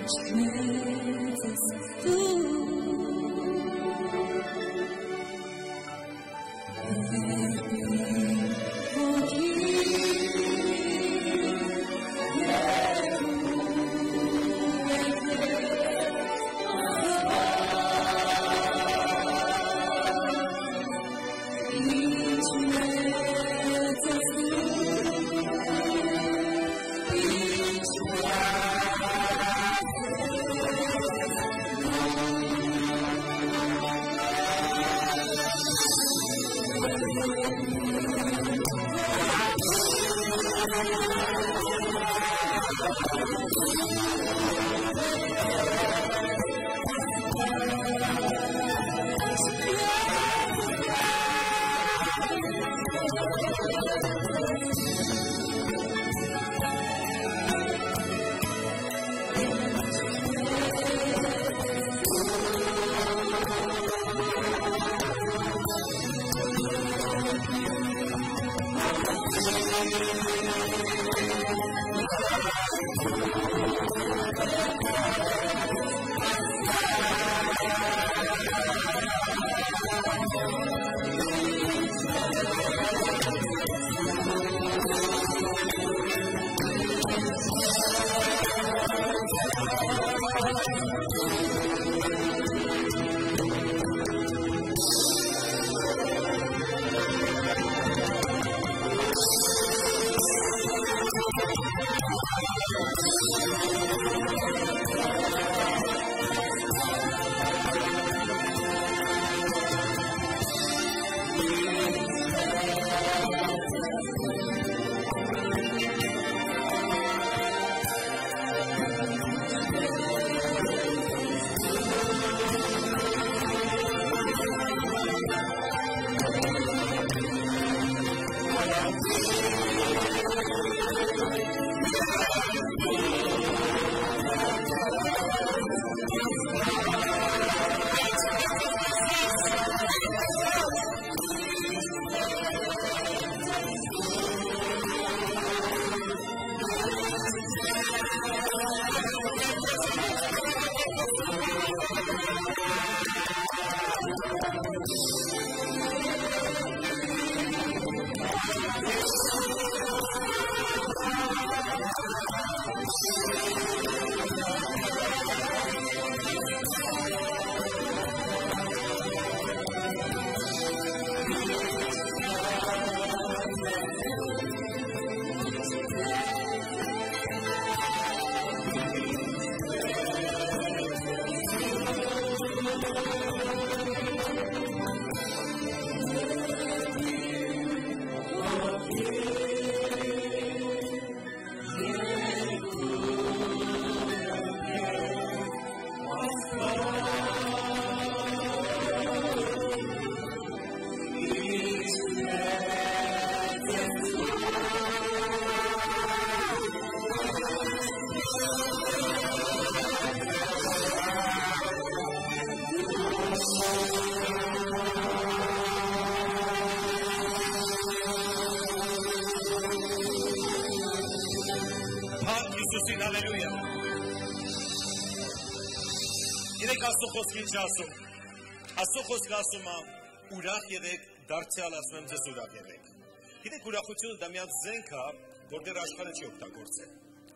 Աստծո խոսքը ասում է ուրախ եղեք, դարձյալ ասում եմ ձեզ ուրախ եղեք։ Գիտեք ուրախությունը դա միած զենք է, որ դեռ աշխարհը չի օգտագործել։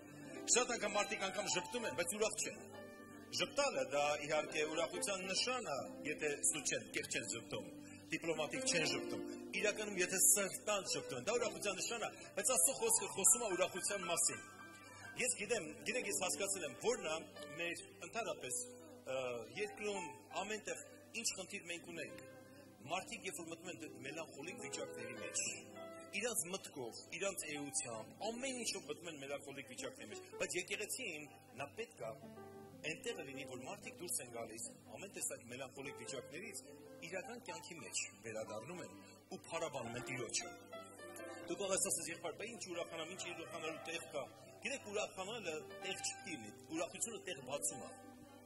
Շատ անգամ մարդիկ անգամ ժպտում են, բայց ուրախ չեն։ Ժպտալը դա իհարկե ուրախության նշան է, եթե սուտ չեն, կեղծ չեն ժպտում, դիպլոմատիկ չեն ժպտում։ Իրականում եթե սրտան ժպտում, դա ուրախության նշան է, բայց Աստծո խոսքը խոսում է ուրախության մասին։ Ես գիտեմ, ես հասկացել եմ, որն է մեր ընդհանրապես երկրում ամենտեղ ինչ խնդիր մենք ունենք։ Մարդիկ երբ որ մտնում են մելանխոլիկ վիճակների մեջ, իրանց մտքով, իրանց էությամբ, ամեն ինչով մտնում են մելանխոլիկ վիճակների մեջ, բայց եկեղեցին նա պետք է այնտեղ լինի, որ մարդիկ դուրս են գալիս ամեն տեսակ մելանխոլիկ վիճակներից, իրական կյանքի մեջ վերադառնում են ու փառաբանում են Տիրոջը։ Դու կարող ես ասես եղբայր, բայց ինչ ուրախանամ, ինչ ուրախանալու տեղ կա։ Գիտեք ուրախանալը տեղ չկի, ուրախությունը տեղ բացում է։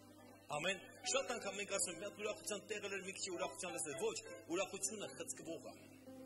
Ամեն շատ անգամ մենք ասում ենք, մի ուրախության տեղը լեր մի քիչ ուրախության լսել, ոչ, ուրախությունը խցկվող է։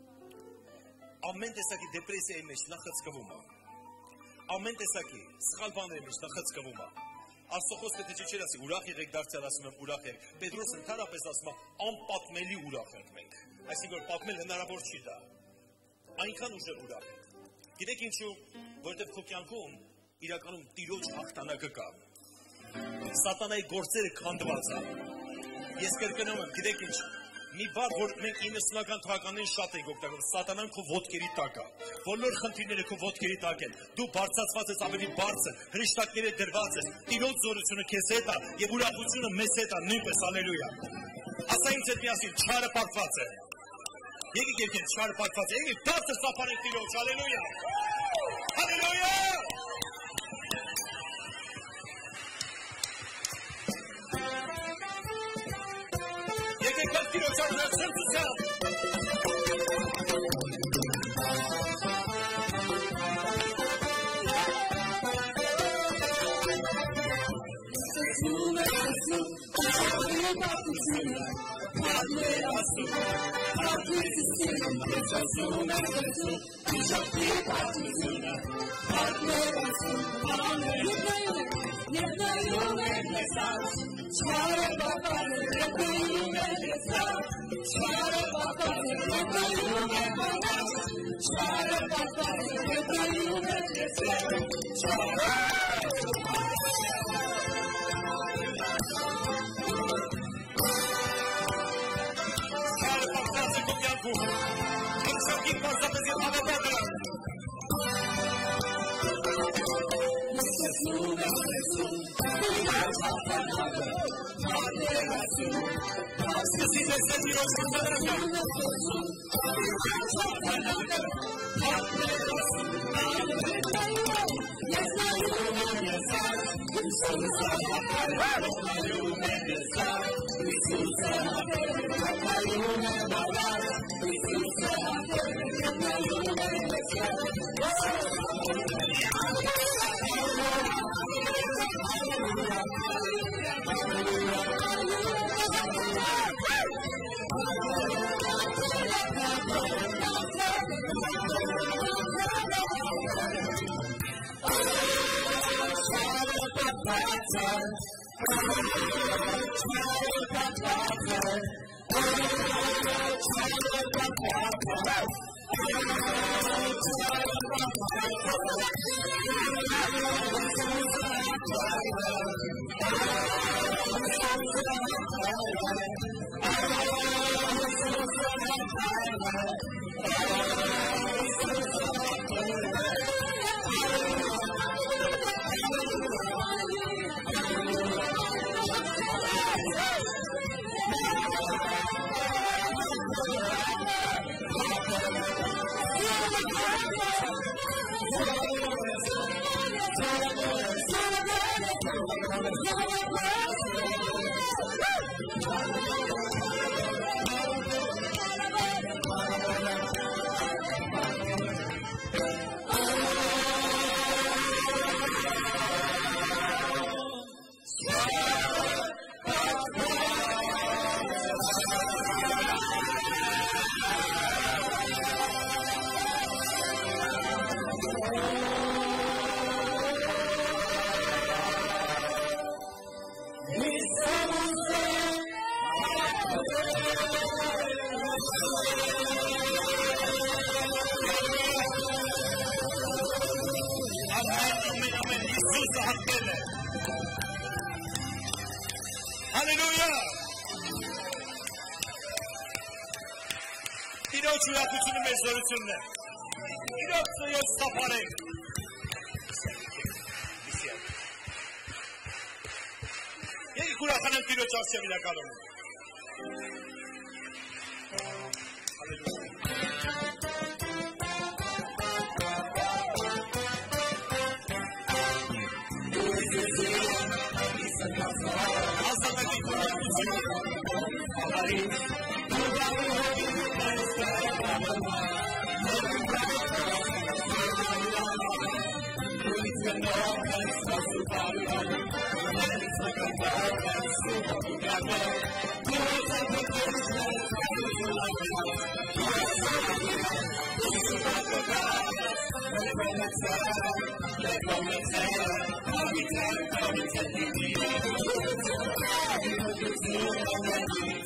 Ամեն տեսակի դեպրեսիայի մեջ նա խցկվում է։ Ամեն տեսակի սխալ բաների մեջ նա խցկվում է։ Աստծո խոսքը թե չէ ասի ուրախ եղեք դարձյալ ասում եմ ուրախ եղեք։ Պետրոսը ընդհանրապես ասում է անպատմելի ուրախ ենք մենք։ Այսինքն պատմել հնարավոր չի դա։ Այնքան ուժեղ ուրախ ենք։ Գիտեք ինչու, որովհետև քո կյանքում իրականում Տիրոջ հաղթանակը կա։ Սատանայի գործերը քանդված են։ Ես կրկնում եմ, գիտեք ինչ, մի բառ, որ մենք 90-ական թվականներին շատ ենք օգտագործում, սատանան քո ոտքերի տակ է։ Բոլոր խնդիրները քո ոտքերի տակ են։ Դու բարձրացված ես ավելի բարձր, հրեշտակները դրված ես։ Տիրոջ զորությունը քեզ հետ է եւ ուրախությունը մեզ հետ է, նույնպես հալելույա։ Ասա ինձ հետ միասին, չարը պարտված է։ Եկեք եկեք, չարը պարտված է։ Եկեք բարձր սափարենք Տիրոջ, հալելույա։ Հալելույա։ Tiro Charles Simpson.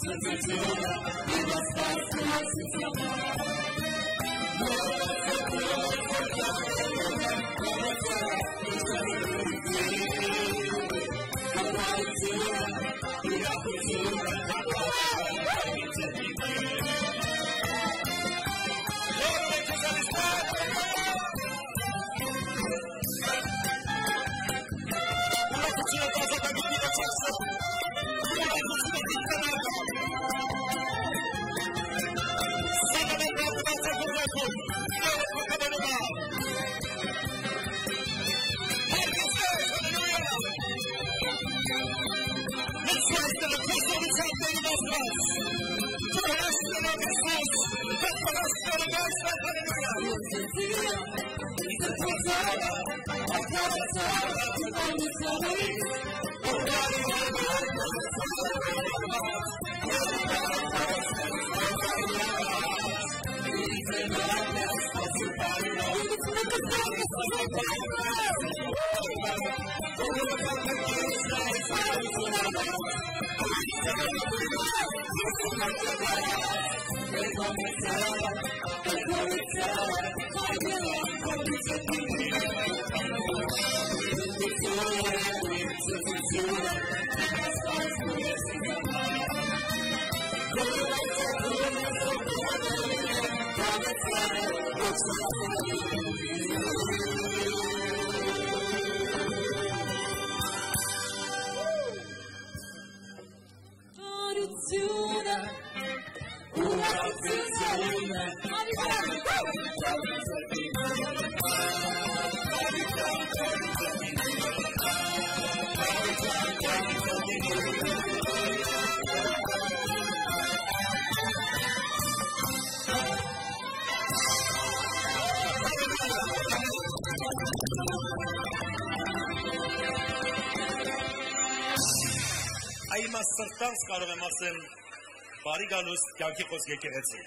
Այ մաստրտանց կարող եմ ասել բարի գալուս կյանքի խոսք եկեղեցի։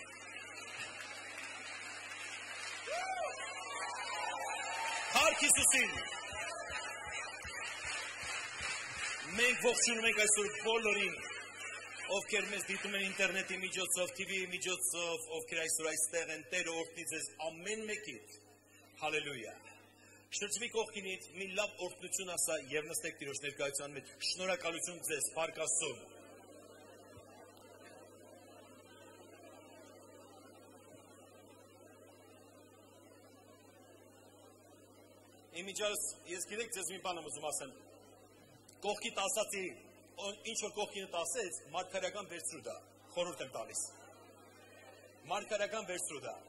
Հարկ Հիսուսին մենք ողջունում ենք այսօր բոլորին, ովքեր մեզ դիտում են ինտերնետի միջոցով, TV-ի միջոցով, ովքեր այսօր այստեղ են, Տերը օրհնի ձեզ ամեն մեկիդ։ Հալելույա։ Շրջվի կողքինից մի լավ օրհնություն ասա եւ նստեք Տիրոջ ներկայության մեջ։ Շնորհակալություն ձեզ, Փառք Աստծուն։ Իմիջիայս ես գիտեք ձեզ մի բան եմ ուզում ասել։ Կողքիդ ասացի, ինչ որ կողքինդ ասեց, մարգարեական վերցրու դա, խորհուրդ եմ տալիս։ Մարգարեական վերցրու դա։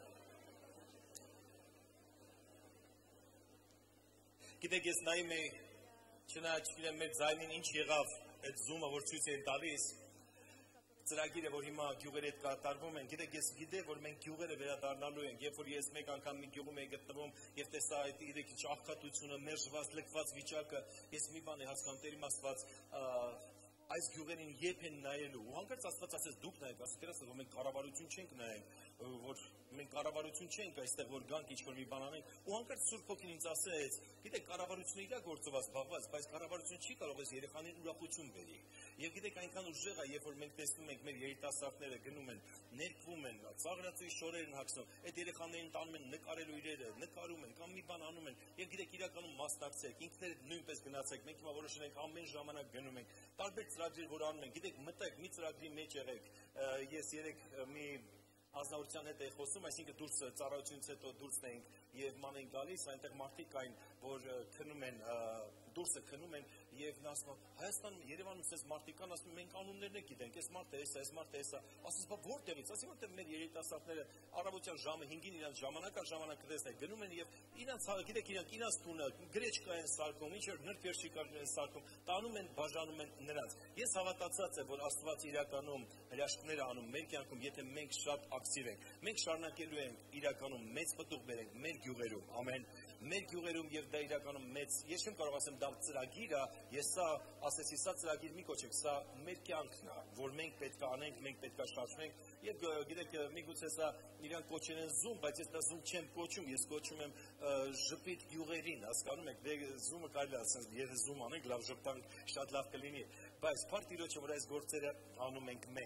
Գիտեք, ես նայում էի, չգիտեմ մեր ձայնին ինչ եղավ այդ զումը, որ ցույց էին տալիս, ծրագիրը, որ հիմա գյուղերի հետ կատարվում են, գիտեք, ես գիտեմ, որ մենք գյուղերը վերադառնալու ենք, երբ որ ես մեկ անգամ մի գյուղում էի գտնվում եւ տեսա այդ իրեք աղքատությունը, մերժված, լքված վիճակը, ես մի բան եմ հասկանում, Տեր իմաստված, այս գյուղերին երբ են նայելու, ու հանկարծ Աստված ասեց դուք նայեք, ասեցի որ մենք կառավարություն չենք նայենք, որ մենք կառավարություն չենք այստեղ որ գանք ինչ-որ մի բան անենք, ու հանկարծ Սուրբ Հոգին ինձ ասեց, գիտեք, կառավարությունը իր գործով զբաղված, բայց կառավարությունը չի կարող այս երեխաներին ուրախություն բերի։ Եվ գիտեք, այնքան ուժեղ է, երբ որ մենք տեսնում ենք մեր երիտասարդները գնում են, ներկվում են, ծաղրածուի շորեր են հագնում, այդ երեխաներին տանում են նկարելու իրերը, նկարում են կամ մի բան անում են, եւ գիտեք, իրականում մասնակցեք, ինքներդ նույնպես գնացեք, մենք հիմա որոշել ենք ամեն ժամանակ գնում ենք, տարբեր ծրագրեր որ անում են, գիտեք, մտեք մի ծրագրի մեջ եղեք, ես երեք մի ազնվորության հետ էի խոսում, այսինքն դուրս ծառայությունից հետո դուրսն էինք եւ ման են գալիս, այնտեղ մարդիկ կային, որ քնում են, դուրսը քնում են եւ նա ասում է Հայաստանում Երևանում ցես մարդիկ կան, ասում են մենք անուններն եք գիտենք, այս մարդը էսա, այս մարդը էսա, ասես բա որտեղից, ասի որտեղ մեր երիտասարդները առավոտյան ժամը 5-ին իրանց ժամանակ կտեսնեն, գնում են եւ իրանց գիտեք իրանց տունը գրեչկա են սարքում, ինչ որ նրբերշիկա են սարքում, տանում են, բաժանում են նրանց։ Ես հավատացած եմ, որ Աստված իրականում հրաշքներ է անում մեր կյանքում, եթե մենք շատ ակտիվ ենք։ Մենք շարունակելու ենք իրականում մեծ պտուղ բերենք մեր գյուղերում, ամեն մեր գյուղերում եւ դա իրականում մեծ, ես չեմ կարող ասեմ դա ծրագիր է, ես սա ասեցի, սա ծրագիր մի կոչեք, սա մեր կյանքն է, որ մենք պետք է անենք, մենք պետք է շարժվենք եւ գիտեք, միգուցե սա իրանք կոչեն են զում, բայց ես դա զում չեմ կոչում, ես կոչում եմ ժպիտ գյուղերին, հասկանում եք, դե զումը կարելի է ասել, եթե զում անենք, լավ ժպտանք, շատ լավ կլինի, բայց Փառք Տիրոջը, որ այս գործերը անում ենք մենք։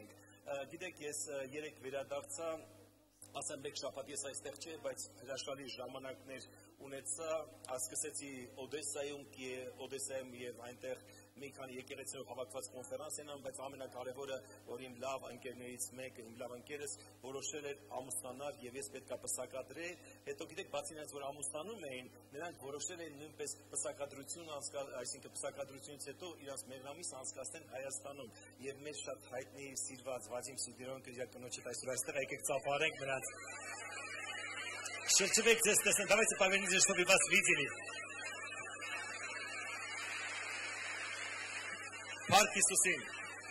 Գիտեք, ես երեք վերադարձա, ասեմ մեկ շաբաթ ես այստեղ չէ, բայց հրաշալի ժամանակներ ունեցա, սկսեցի Օդեսայում եւ այնտեղ մի քանի եկեղեցիներով հավաքված կոնֆերանս ենամ, բայց ամենակարևորը, որ իմ լավ ընկերներից մեկը, իմ լավ ընկերս որոշել էր ամուսնանալ եւ ես պետքա պսակադրեի, հետո գիտեք, բացի նրանց, որ ամուսնանում էին, նրանք որոշել էին նույնպես պսակադրություն այսինքն պսակադրությունից հետո իրենց մեղրամիս անցկացնեն Հայաստանում եւ մեր շատ հայտնի սիրված Վազիմ Սիդիրոն քրիակնոջը այսօր այստեղ եկեք ծափարենք նրանց Шерчевек здесь, давайте поверните, чтобы вас видели. Փառք Հիսուսին։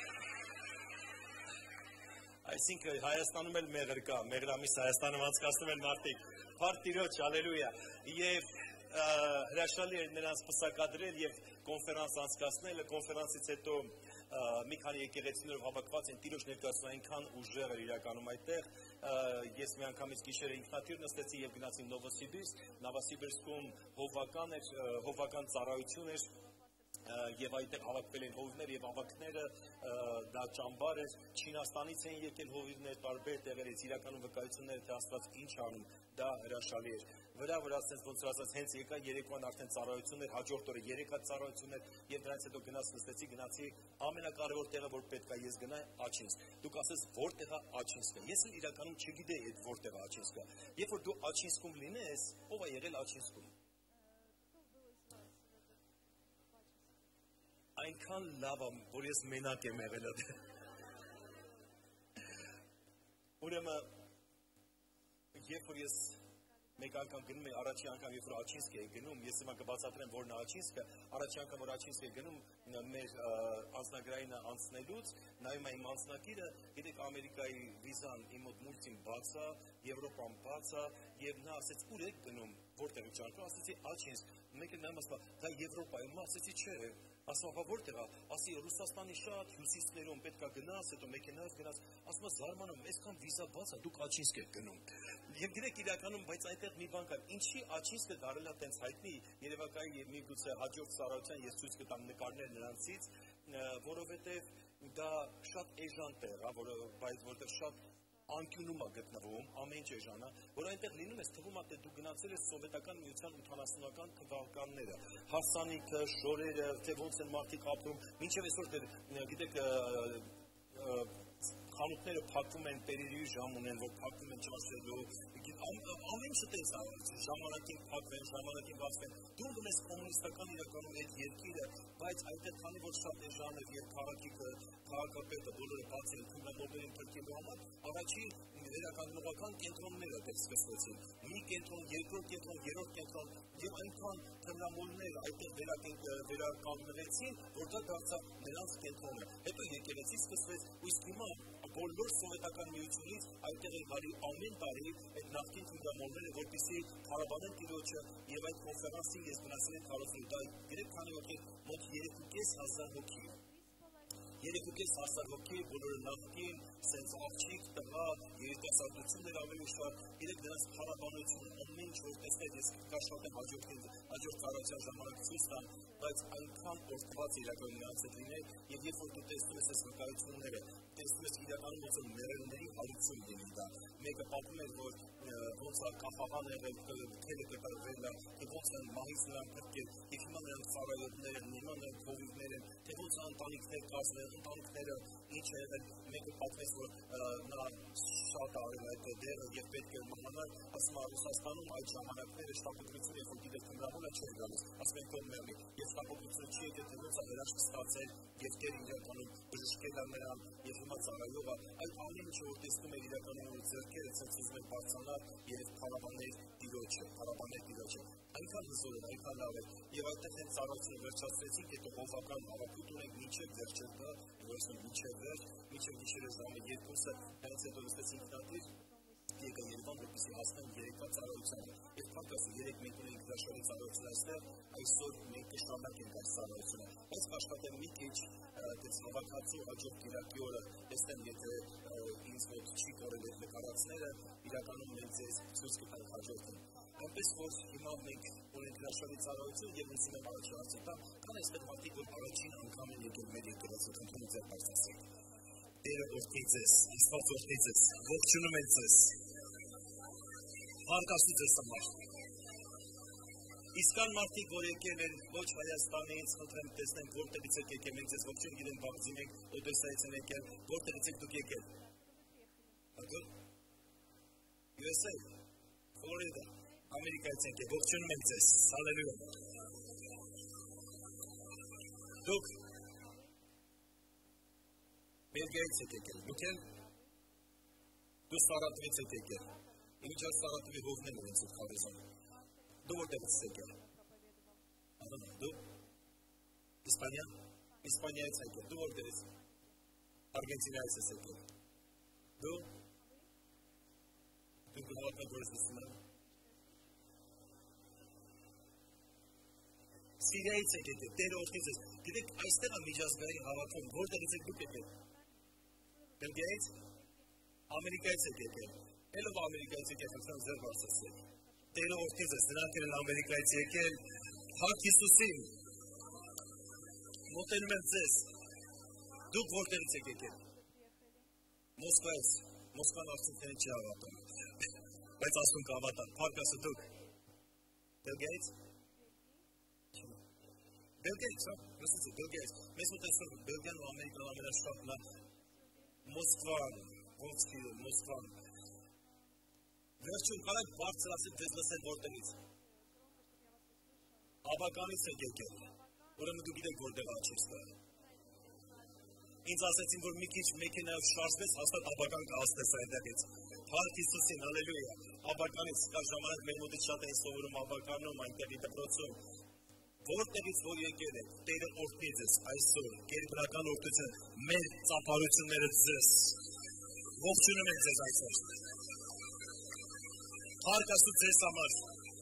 Այսինքն Հայաստանում էլ մեղր կա, մեղրամիս Հայաստանում անցկացնում են մարդիկ։ Փառք Տիրոջ, հալելույա։ Եվ հրաշալի էր նրանց պսակադրել եւ կոնֆերանս անցկացնել, կոնֆերանսից հետո մի քանի եկեղեցիներով հավաքված են Տիրոջ ներկայացումը այնքան ուժեղ էր իրականում այդտեղ։ Ես մի անգամից գիշերը ինքնաթիռ նստեցի եւ գնացի Նովոսիբիրսկում հովվական ծառայություն էր եւ այդտեղ հավաքվել են հովիվներ եւ ավակները, դա ճամբար էր, Չինաստանից էին եկել հովիվներ, տարբեր տեղերից, իրականում վկայությունները թե Աստված ինչ անում, դա հրաշալի էր։ Վրա ասենց ոնց որ ասած հենց եկա երեկոյան արդեն ծառայություններ, հաջորդ օրը 3 հատ ծառայություններ եւ դրանից հետո գնացի ամենակարևոր տեղը որ պետքա ես գնայի Աչինսկ։ Դուք ասես որտեղ է Աչինսկը։ Ես էլ իրականում չգիտեի այդ որտեղ է Աչինսկը։ Երբ որ դու Աչինսկում լինես, ով է եղել Աչինսկում։ Այնքան լավ է, որ ես մենակ եմ եղել այդ։ Ուրեմն, երբ որ ես մեկ անգամ գնում եմ, առաջի անգամ երբ որ Աչինսկ էի գնում, ես հիմա կբացատրեմ որն է Աչինսկը, առաջի անգամ որ Աչինսկ էի գնում, մեր անձնագրայինը անցնելուց, նայում եմ անձնագիրը, գիտեք Ամերիկայի վիզան իմ մոտ մուլտին բաց է, Եվրոպան բաց է, եւ նա ասեց ուր եք գնում, որտեղ եք ճանապարհ, ասեցի Աչինսկ, մեկը նայում ասա, դա Եվրոպայում, ասեցի չէ, ասում ապա որտեղ է, ասի Ռուսաստանի շատ հյուսիսներում պետքա գնաս, հետո մեքենայով գնաս, ասում զարմանում, այսքան վիզա բաց է, դուք Աչինսկ եք գնում։ Եվ գիտեք իրականում, բայց այնտեղ մի բան կա, ինչի Աչինսկը դարել է տենց հայտնի, երևակայի միգուցե հաջորդ ծառայության ես ցույց կտամ նկարներ նրանցից, որովհետև դա շատ էժան տեղ է, որտեղ շատ անկյունում է գտնվում, ամեն ինչ էժան է, որ այնտեղ լինում ես, թվում է, թե դու գնացել ես Սովետական միության 80-ական թվականները, հարսանիքը, շորերը, թե ոնց են մարդիկ ապրում, մինչև այսօր գիտեք խանութները փակվում են, տերերի ժամ ունեն, որ փակվում են ճաշելու, ամեն ինչը տես ժամանակին փակվեն, ժամանակին բացվեն, դու գնես կոմունիստական իրականում այդ երկիրը, բայց այնտեղ քանի որ շատ էժան էր եւ քաղաքապետը բոլորը բաց են թույլատրել թրքելու համար, առաջին վերականգնողական կենտրոնները դեռ սկսվեցին, մի կենտրոն, երկրորդ կենտրոն, երրորդ կենտրոն եւ այնքան թմրամոլներ այդտեղ վերականգնվեցին, որ դա դարձավ նրանց կենտրոնը, հետո եկեղեցի սկսվեց, իսկ հիմա բոլոր սովետական միությունից այդտեղ են գալի ամեն տարի այդ նախկին թմրամոլները, որպեսզի փառաբանեն Տիրոջը եւ այդ կոնֆերանսին ես գնացել եմ քարոզել, դա գիտեք քանի հոգի մոտ 3,500 հոգի։ 3,500 հոգի, բոլորը նախկին, սենց աղջիկ, տղա, երիտասարդություններ ավելի շատ, գիտեք նրանց փառաբանությունը ամեն ինչ որ տեսնել, ես կաշխատեմ հաջորդ ծառայության ժամանակ ցույց տամ, բայց այնքան օրհնված իրականում նրանց հետ լինել եւ երբ որ դու տեսնում ես այս վկայությունները, տեսնում ես իրականում ոնց որ մեռելների հարություն լինի դա։ Մեկը պատմում էր, որ ոնց է կախաղան եղել, թելը կտրվել է, թե ոնց են մահից նրան փրկել, եւ հիմա նրանք ծառայողներ են, հիմա նրանք հովիվներ են, թե ոնց ընտանիքներ կազմել, ընտանիքները ինչ է եղել, մեկը պատմեց, որ նա շատ արել այդ դերը եւ պետք է մահանալ, ասում է Ռուսաստանում այդ ժամանակները շտապօգնությունը երբ որ գիտեք թմրամոլը չէր գալիս, ասում են թող մեռնի, եւ շտապօգնությունը չի եկել, թե ոնց է հրաշք ստացել եւ դեր իրականում բժշկել է նրան եւ հիմա ծառայող է, այդ ամեն ինչը որ տեսնում է իրականում ու ձեռքերը ցնցում են բարձրանալ եւ փառաբանել Տիրոջը, այնքան հզոր է, այնքան լավ է եւ այդտեղ հենց ծառայությունը վերջացրեցինք, հետո հովական հավաքույթ ունենք մինչեւ վերջը դա, որովհետեւ մինչեւ գիշերը ժամը 2-ը հենց հետո նստեցինք ինքնաթիռ եկա Երևան, որպեսզի հասնեմ 3 ծառայությանը։ Եվ փակասը 3 մենք ունենք հրաշալի ծառայություն այստեղ, այսօր մենք կշարունակենք այս ծառայությունը։ Բայց կաշխատեմ մի քիչ դες հավաքածու հաջորդ կիրակի օրը տեսնեմ, եթե ինձ մոտ չի կորել այդ նկարածները, իրականում մենք ձեզ ցույց կտանք հաջորդին։ Այնպես որ հիմա մենք ունենք հրաշալի ծառայություն եւ ինձ եմ առաջի հարցի տամ, կան այստեղ մարդիկ, որ առաջին անգամ են եկել մեր եկեղեցու, ընդունում ձեր բարձրացեք։ Տերը օրհնի ձեզ, Աստված օրհնի ձեզ, ողջունում եմ ձեզ, հարգասու ձեզ համար։ Իսկ կան մարդիկ, որ եկել են ոչ Հայաստանից, խնդրեմ տեսնենք որտեղից եք եկել, մենք ձեզ ողջուն գիտենք, Բաղձին եք, Օդեսայից են եկել, որտեղից եք դուք եկել։ USA, Florida, Ամերիկայից եք եկել, ողջունում ենք ձեզ, հալելույա։ Դուք Բելգիայից եք եկել, դուք էլ դու Սարատովից եք եկել, իմիջա Սարատովի հովն են ունենց եք խավեզան, դու որտեղից եք եկել, դու Իսպանիա, Իսպանիայից եք եկել, դու որտեղից, Արգենտինայից եք եկել, դու հավատան որ ես լսում եմ, Սիրիայից եք եկել, Տերը օրհնի ձեզ, գիտեք այստեղ է միջազգային հավաքում, որտեղից եք դուք եկել, Բելգիայից, Ամերիկայից եք եկել, ելով Ամերիկայից եկել, խնդրեմ ձեր բարձրացրեք, Տերը օրհնի ձեզ, նրանք են Ամերիկայից եկել, Փառք Հիսուսին, մոտենում եմ ձեզ, դուք որտեղից եք եկել, Մոսկվայից, Մոսկվան արդյունքներին չի հավատում, բայց ասում կհավատա, Փառք ասը դուք, Բելգիայից, Բելգիայից, լսեցի, Բելգիայից, մեզ մոտ այսօր Բելգիան ու Ամերիկան ամենաշատն է, Մոսկվան, Մոսկվան, վերջում կարեք բարձրացիք ձեզ լսեն որտեղից, Աբականից եք եկել, ուրեմն դուք գիտեք որտեղ աչիստը, ինձ ասեցին, որ մի քիչ մեքենայով շարժվեց, հաստատ Աբական կհասնես այնտեղից, Փառք Հիսուսին, հալելույա, Աբականից, կա ժամանակ մեր մոտից շատ էին սովորում Աբականում, այնտեղի դպրոցում, որտեղից որ եկել եք, Տերը օրհնի ձեզ այսօր, կերպրական օրհնություն, մեր ծափարությունները ձեզ, ողջունում ենք ձեզ այսօր, Փառք Աստծո ձեզ համար,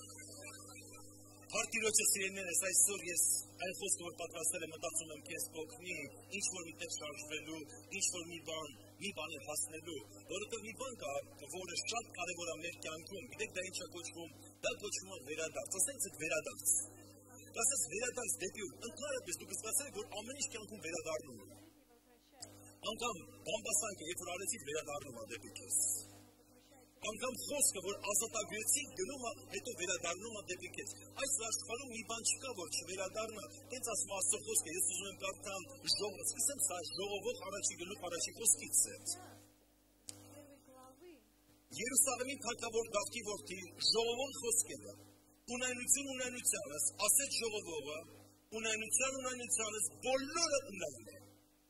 Փառք Տիրոջը սիրելիներս, այսօր ես այն խոսքը, որ պատրաստել եմ, մտածում եմ քեզ կօգնի, ինչ-որ միտեղ շարժվելու, ինչ-որ մի բան հասնելու, որովհետև մի բան կա, որը շատ կարևոր է մեր կյանքում, գիտեք դա ինչ է կոչվում, դա կոչվում է վերադարձ, ասենք ձեզ վերադարձ, ասես վերադարձ դեպի ուր, ընդհանրապես դուք զգացել եք, որ ամեն ինչ կյանքում վերադառնում է, անգամ բամբասանքը, երբ որ արեցիք վերադառնում է դեպի քեզ, անգամ խոսքը, որ ազատագրեցիք, գնում է, հետո վերադառնում է դեպի քեզ, այս աշխարհում մի բան չկա, որ չվերադառնա, տենց ասում Աստծո խոսքը, ես ուզում եմ կարդամ, սկսեմ սա ժողովող առաջի գլուխ առաջի խոսքից սենց, Երուսաղեմի թագավոր Դավթի որդի ժողովող խոսքերը, ունայնություն ունայնությանս, ասեց ժողովողը, ունայնությանս բոլորը ունայն է,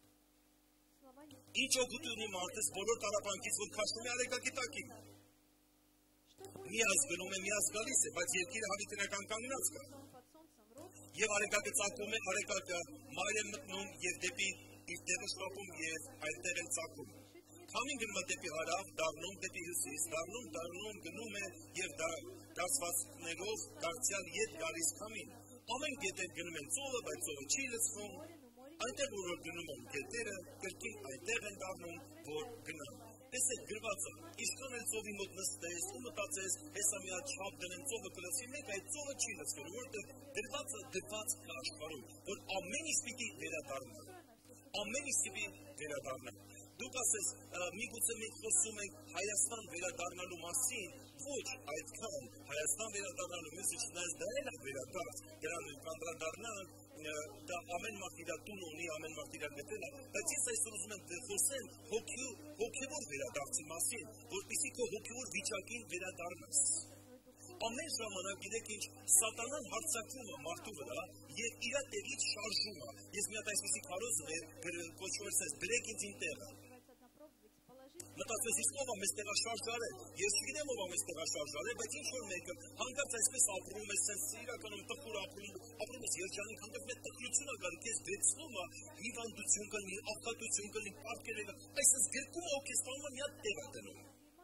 ինչ օգուտ ունի մարդս բոլոր տառապանքից, որ քաշնում է արեգակի տակին, միած գնում է, միած գալիս է, բայց երկիրը հավիտենական կանգնած կա, և արեգակը ծակում է, արեգակը մայր է մտնում և դեպի իր տեղը շտապում և այնտեղ էլ ծակում, քամին գնում է դեպի հարավ, դառնում դեպի հյուսիս, դառնում, գնում է և դարձվածքներով դարձյալ ետ գալիս քամին, ամեն գետեր գնում են ծովը, բայց ծովը չի լցվում, այնտեղ որ գնում են գետերը, կրկին այնտեղ են դառնում, որ գնան, տեսեք գրված է, ինչքան էլ ծովի մոտ նստես ու մտածես, հեսա մի հատ չափ դնեմ ծովը կլցվի, մեկ այդ ծովը չի լցվելու, որովհետև դրված կա աշխարհում, որ ամեն ինչ պիտի վերադառնա, ամեն ինչ պիտի վերադառնա, դուք ասես, միգուցե մենք խոսում ենք Հայաստան վերադառնալու մասին, ոչ այդքան, Հայաստան վերադառնալու մյուսը չնայած դա էլ է վերադարձ, դրան մենք անդրադառնանք, դա ամեն մարդ իր տուն ունի, ամեն մարդ իր գտել է, բայց ես այսօր ուզում եմ խոսեմ հոգևոր վերադարձի մասին, որպեսզի քո հոգևոր վիճակին վերադառնաս։ Ամեն ժամանակ գիտեք ինչ, սատանան հարձակվում է մարդու վրա եւ իր տեղից շարժում է։ Ես մի հատ այսպեսի քարոզ կոչվում էր sense, գրեք ինձ ինտեղը։ Մտածես իսկ ով է մեզ տեղաշարժարել, ես չգիտեմ ով է մեզ տեղաշարժարել, բայց ինչ որ մեկը հանկարծ այսպես ապրում է, sense իրականում տխուր ապրում ես երջանիկ, հանկարծ մեծ տխրություն է գալու, քեզ դեցնում է, հիվանդություն կլինի, աղքատություն կլինի, պարտքերը, այսպես գրկում է ու քեզ տանում է մի հատ տեղ է դնում։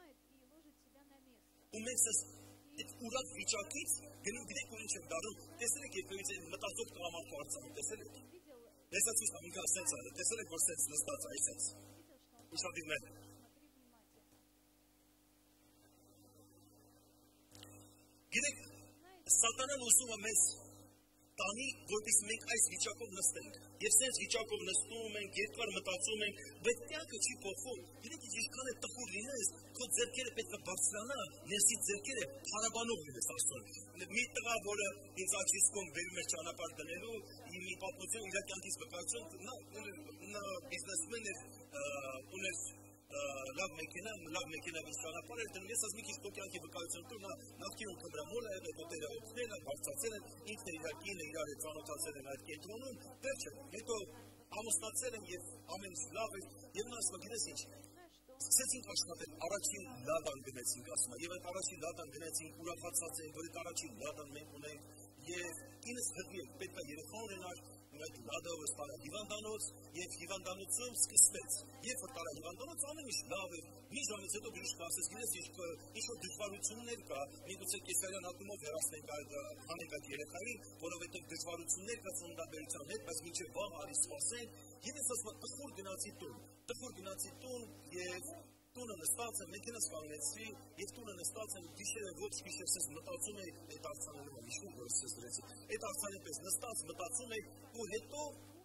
Ու մենք այդ ուրախ վիճակից գնում գիտեք որ ինչ եմ դառնում, տեսել եք երբևիցե մտածող տղամարդու արձանում, տեսել եք։ Տեսած ուսա ինքը սենց արել, տեսել եք որ սենց նստած է, այսպես։ Ուշադիրներ։ Գիտեք, սատանան ուզում է մեզ տանի, որպեսզի մենք այս վիճակով նստենք։ Եվ այս վիճակով նստում ենք, երկար մտածում ենք, բայց կյանքը չի փոխվում։ Գիտեք, ինչքան է տխուր լինես, քո ձեռքերը պետք է բարձրանա, ներսից ձեռքերը փառաբանող լինես Աստծուն։ Մի տղա, որը ինձ աչքիսկոմ բերում էր ճանապարհ դնելու, մի պատմություն իր կյանքից վկայություն, նա բիզնեսմեն էր, ուներ լավ մեքենա վիճ ճանապարհ էր դնում, ես ասում քիչ քո կյանքի վկայություն տուր, նա նախկինում քմրամոլ է եղել, ոտերը օգնել են, բարձրացել են, ինքն իր կինը իրար հետ ծանոթացել են այդ կենտրոնում, վերջը, հետո ամուսնացել են եւ ամեն ինչ լավ է, եւ նա ասում է, գիտես ինչ, սկսեցինք աշխատել, առաջին լադան գնեցինք, ասում է, եւ այդ առաջին լադան գնեցինք, ուրախացած ենք, որ այդ առաջին լադան մենք ունենք, եւ ինձ հղի պետք է երեխա ունենար, այդ լադը ստանա հիվանդանոց, եւ հիվանդանոցում սկսվեց, երբ որ տարա հիվանդանոց ամեն ինչ լավ է, մի ժամից հետո բժիշկը ասեց, գիտես ինչ որ դժվարություններ կա, միգուցե կեսարյան ակումով հեռացնենք այդ երեխային, որովհետեւ դժվարություններ կա ծննդաբերության հետ, բայց մինչեւ վաղ արի սպասենք, եւ ես ասում եմ, տխուր գնացի տուն եւ տունը նստած եմ, մեքենաս կանգնեցի եւ տունը նստած եմ, գիշերը ոչ գիշեր ես մտածում եի, այդ արձաններում եմ իշում, որ ես դրեցի, այդ արձանի պես նստած մտածում եի ու հետո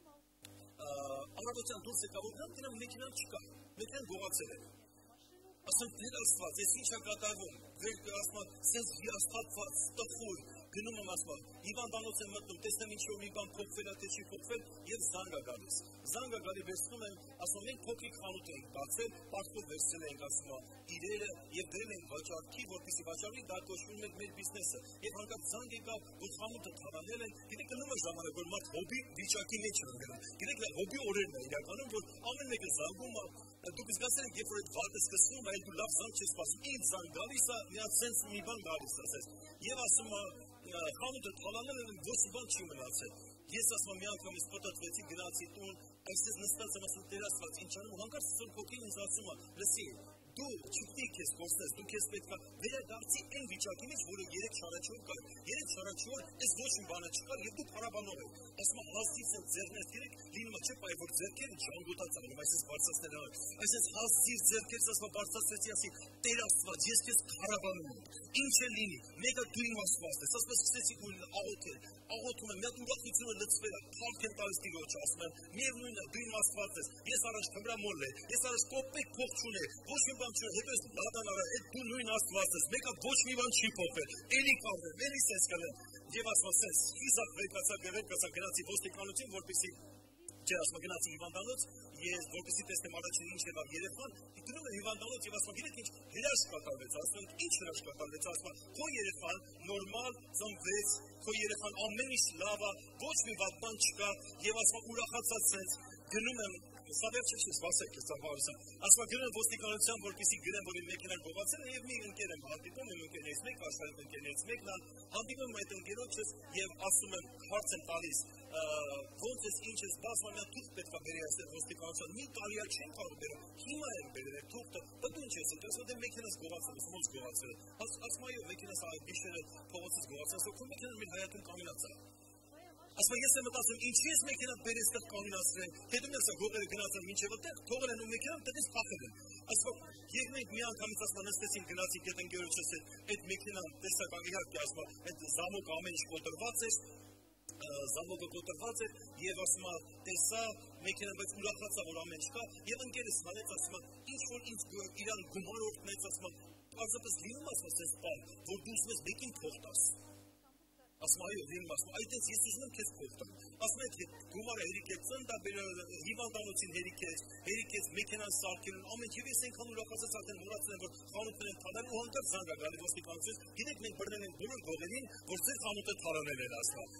առավոտյան դուրս եկա, որ գնամ մեքենան չկա, մեքենան գողացել է։ Ասում դեր Աստված, ես ինչ է կատարվում, ասում եմ, սենց հիասթափված, տխուր, գնում եմ ասում, հիվանդանոց եմ մտնում, տեսնեմ ինչ որ մի բան փոխվել է, թե չի փոխվել, եւ զանգ է գալիս։ Զանգ է գալի վերցնում եմ, ասում մենք փոքրիկ խանութ ենք բացել, պարտքով վերցրել ենք, ասում իրերը եւ դրել ենք վաճառքի, որպեսզի վաճառի դա կոչվում է մեր բիզնեսը։ Եվ հանկարծ զանգ եկավ, որ խանութը թալանել են, գիտեք գնում է ժամանակ, որ մարդ հոբի վիճակի մեջ է ընկնում։ Գիտեք հոբի օրերն է իրականում, որ ամեն մեկը զանգում է, դուք զգացել եք, երբ որ այդ վարկը սկսվում է, այլ դու լավ զանգ չես սպասում, ինձ զանգ գալիս է, մի հատ սենց մի բան գալիս է, ասես։ Եվ ասում խանութը թալանել են, ոչ մի բան չի մնացել։ Ես ասում եմ, մի անգամ ես պտտվեցի, գնացի տուն, այսպես նստած եմ ասում, Տեր Աստված, ինչ անում, հանկարծ փոքրին ինձ ասում է, լսի, դու չպետք է քեզ կորցնես, դու քեզ պետք է վերադարձի այն վիճակի մեջ, որը 3 շարաչոր կար։ 3 շարաչոր, այս ոչ մի բանը չկար, եւ դու փառաբանող ես։ Ասում եմ, հազիվ են ձեռքերս, գիտեք, լինում է չէ՞ բայ որ ձեռքերը ջանգոտած անում, այսպես բարձրացնել են։ Այսպես հազիվ ձեռքերս ասում բարձրացրեցի, ասի, Տեր Աստված, ես քեզ փառաբանում եմ։ Ինչ է լինի, մեկը դու իմ Աստվածն ես, ասում ես սկսեցի աղոթել, աղոթում եմ, մի հատ ուրախությունը լցվել է, փառք եմ տալիս Տիրոջը, ասում եմ, միևնույնն է, դու իմ Աստվածն ես, ես առաջ թմրամոլ եմ, ես առաջ կոպեկ փող չունեմ, ոչ մի բան չունեմ, հետո ես լադան արա, այդ դու նույն Աստվածն ես, մեկը ոչ մի բան չի փոխվել, էլի կառնեմ, էլի սենց կլեմ, եւ ասում եմ, իսա վերկացա գնացի ոստիկանություն, որպեսզի չէ, ասում գնացի հիվանդանոց, ես որպեսզի տեսնեմ առաջին ինչ եղավ երեխան, գնում եմ հիվանդանոց եւ ասում գիտեք ինչ հրաշք կատարվեց, ասում ինչ հրաշք կատարվեց, ասում քո երեխան նորմալ ծնվեց, քո երեխան ամեն ինչ լավ է, ոչ մի վատ բան չկա եւ ասում ուրախացած sense գնում եմ Սա վերջը չի սպասեք, ես ծավալության։ Ասում գնում եմ ոստիկանության, որպեսզի գրեմ, որ իմ մեքենան գողացել է եւ մի ընկեր եմ հանդիպում, իմ ընկերներից մեկը, աշխարհի ընկերներից մեկն է, հանդիպում այդ ընկերոջս եւ ասում եմ, հարց եմ տալիս, ոնց ես, ինչ ես, բասման նա թուղթ պետք է բերի այստեղ ոստիկանության, մի տարի այլ չեն կարող բերել, հիմա են բերել այդ թուղթը, բայց ինչ ես, ասում դե մեքենաս գողացել է, ոնց գողացել է։ Ասում այո, մեքենաս գիշերը փողոցից գողացել, ասում քո մեքենան մեր հայակում կամինացա։ Ասում ես եմ մտածում, ինչի ես մեքենա բերես տեղ կանոնացրել, թե դու ես գողերը գնացել մինչև այդտեղ, թողել են ու մեքենան տես փախել են։ Ասում երբ մենք մի անգամից ասում նստեցինք գնացինք այդ ընկերոջս այդ մեքենան տեսական իհարկե ասում այդ զամոկը ամեն ինչ կոտրված էր, զամոկը կոտրված էր եւ ասում տեսա մեքենան բայց ուրախացա որ ամեն ինչ կա եւ ընկերս հանեց ասում ինչ որ ինձ իրան գումար օրտնեց ասում պարզապես լինում ասում ես բան որ դու ուզում ես մեկին փող տաս ասում այո լինում ասում այդպես ես ուզում եմ քեզ փող տամ ասում այդ գումարը հերիք է ծննդաբեր հիվանդանոցին հերիք է մեքենան սարքելուն ամեն ինչ ես այնքան ուրախացած արդեն մոռացել եմ որ խանութն են թալան ու հանկարծ զանգ է գալի ոստիկանությունից գիտեք մենք բռնել ենք բոլոր գողերին որ ձեր խանութը թալանել են ասում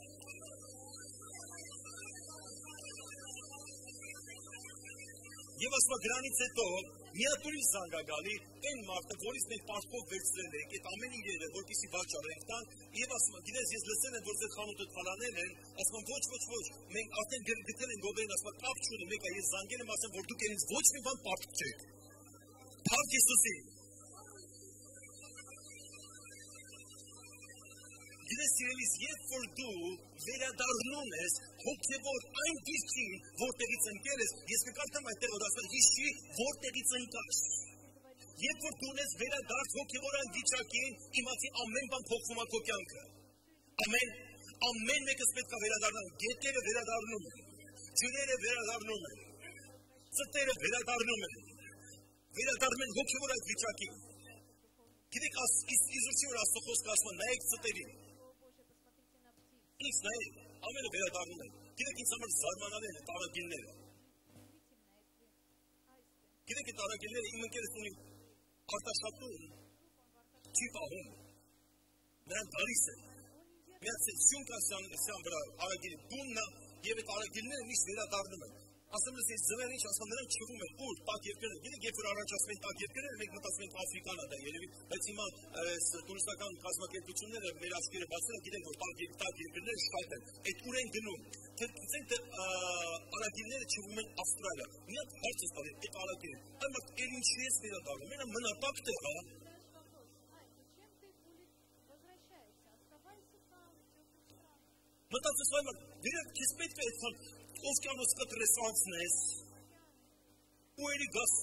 Եվ ասում դրանից հետո մի հատ ուրիշ զանգ է գալի այն մարդը, որից մենք պարտքով վերցրել ենք, այդ ամեն իրերը, որպեսզի վաճառենք տան, եւ ասում գիտես ես լսել եմ, որ ձեր խանութը թալանել են, ասում ոչ, մենք արդեն գտել ենք գողերին, ասում կապ չունի, մեկը ես զանգել եմ, ասում որ դուք ինձ ոչ մի բան պարտք չեք։ Փառք Հիսուսի։ Գիտես սիրելիս, երբ որ դու վերադառնում ես հոգևոր այն դիրքին, որտեղից ընկել ես, ես կկարդամ այդտեղ որ ասել հիշի, որտեղից ընկաս։ Երբ որ դու ունես վերադարձ հոգևոր այն վիճակին, իմացի ամեն բան փոխվում է քո կյանքը։ Ամեն ամեն մեկս պետք է վերադառնան, գետերը վերադառնում են, ջրերը վերադառնում են, ծտերը վերադառնում են, վերադառնում են հոգևոր այդ վիճակին։ Գիտեք, իզրուցի որ Աստծո խոսքը ասում է, նայեք ծտերին։ Ինչ նայեք, ամենը վերադառնում են։ Գիտեք, ինձ համար զարմանալի են տարագիլները։ Գիտեք, այդ տարագիլները իմ ընկերս ունի արտաշատում, չի պահում, նրան դալիս են։ Միած սյուն կա սյան վրա արագիլի բուննա և այդ արագիլները միշտ վերադառնում են։ Ասեմ ես ձվեր ինչ, ասում նրանք չվում են, ուր, տակ երկրները, գիտեք, երբ որ առաջ ասում են տակ երկրները, մենք մտածում ենք Աֆրիկան է դա երևի, բայց հիմա տուրիստական կազմակերպությունները մեր աչքերը բացել են, գիտենք, որ տակ երկրները շատ են, այդ ուր են գնում, գիտենք, արագիլները չվում են Ավստրալիա, մի հատ հարց ես տալի, այդ արագիլը, այն մարդ էլ ինչի ես վերադառնում, մենա մնապակ տեղ, հա։ Մտածես վայ մարդ, դիրակ քեզ պետք է այդքան օվկիանոս կտրես անցնես, ու էլի գաս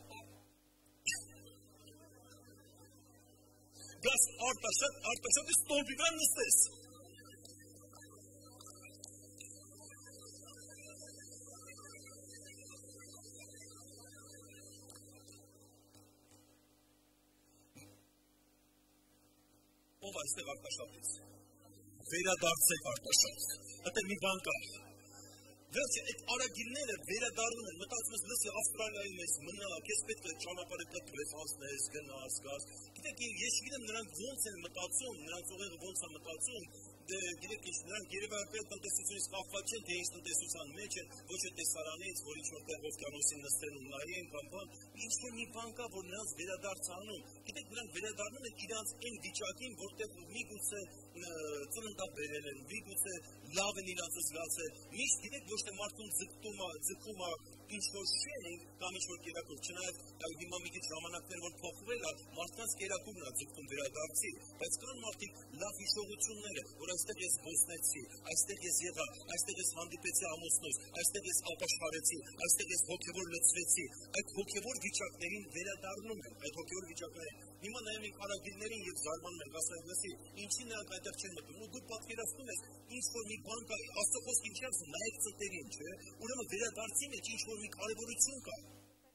արտաշատ ստորբի վրա նստես։ Ով այստեղ արտաշատից։ Վերադարձեք արտաշատ, այդտեղ մի բան կա։ Վերջ, այդ արագիլները վերադառնում են, մտածում ես լսի Ավստրալիայի մեզ մնա, քեզ պետք է ճանապարհը կտրես, անցնես, գնաս, գաս։ Գիտեք, ես չգիտեմ նրանք ոնց են մտածում, նրանց ուղեղը ոնց է մտածում, գիտեք ինչ, նրանք երևակայել տնտեսությունից կախված չեն, թե ինչ տնտեսության մեջ են, ոչ է տեսարանից, որ ինչ-որ տեղ օվկիանոսին նստեն ու նայեն կամ բան, ինչ-որ մի բան կա, որ նրանց վերադարձ անում։ Գիտեք, նրանք վերադառնում են իրանց այն վիճակին, որտեղ միգուցե ծննդաբերել են, միգուցե լավ են իրանց զգացել, միշտ գիտեք, ոչ թե մարդուն ձգում է ինչ-որ շենք կամ ինչ-որ կերակուր, չնայած հիմա մի քիչ ժամանակներ որ փոխվել է, մարդկանց կերակուրն է ձգտում վերադարձի, բայց կան մարդիկ լավ հիշողությունները, որ այստեղ ես զբոսնեցի, այստեղ ես եղա, այստեղ ես հանդիպեցի ամուսնուս, այստեղ ես ապաշխարեցի, այստեղ ես հոգևոր լցվեցի, այդ հոգևոր վիճակներին վերադառնում են, այդ հոգևոր վիճակներին։ Հիմա նայում ենք արագիլներին և զարմանում ենք, ասում ենք, լսի, ինչի նրանք այդտեղ չեն մտնում, ու դու պատկերացնում ես, ինչ-որ մի բան կա, Աստծո խոսքը ինչի ասում, նայեք ծտերին, չէ՞, ուրեմն վերադարձի մեջ ինչ-որ մի կարևորություն կա։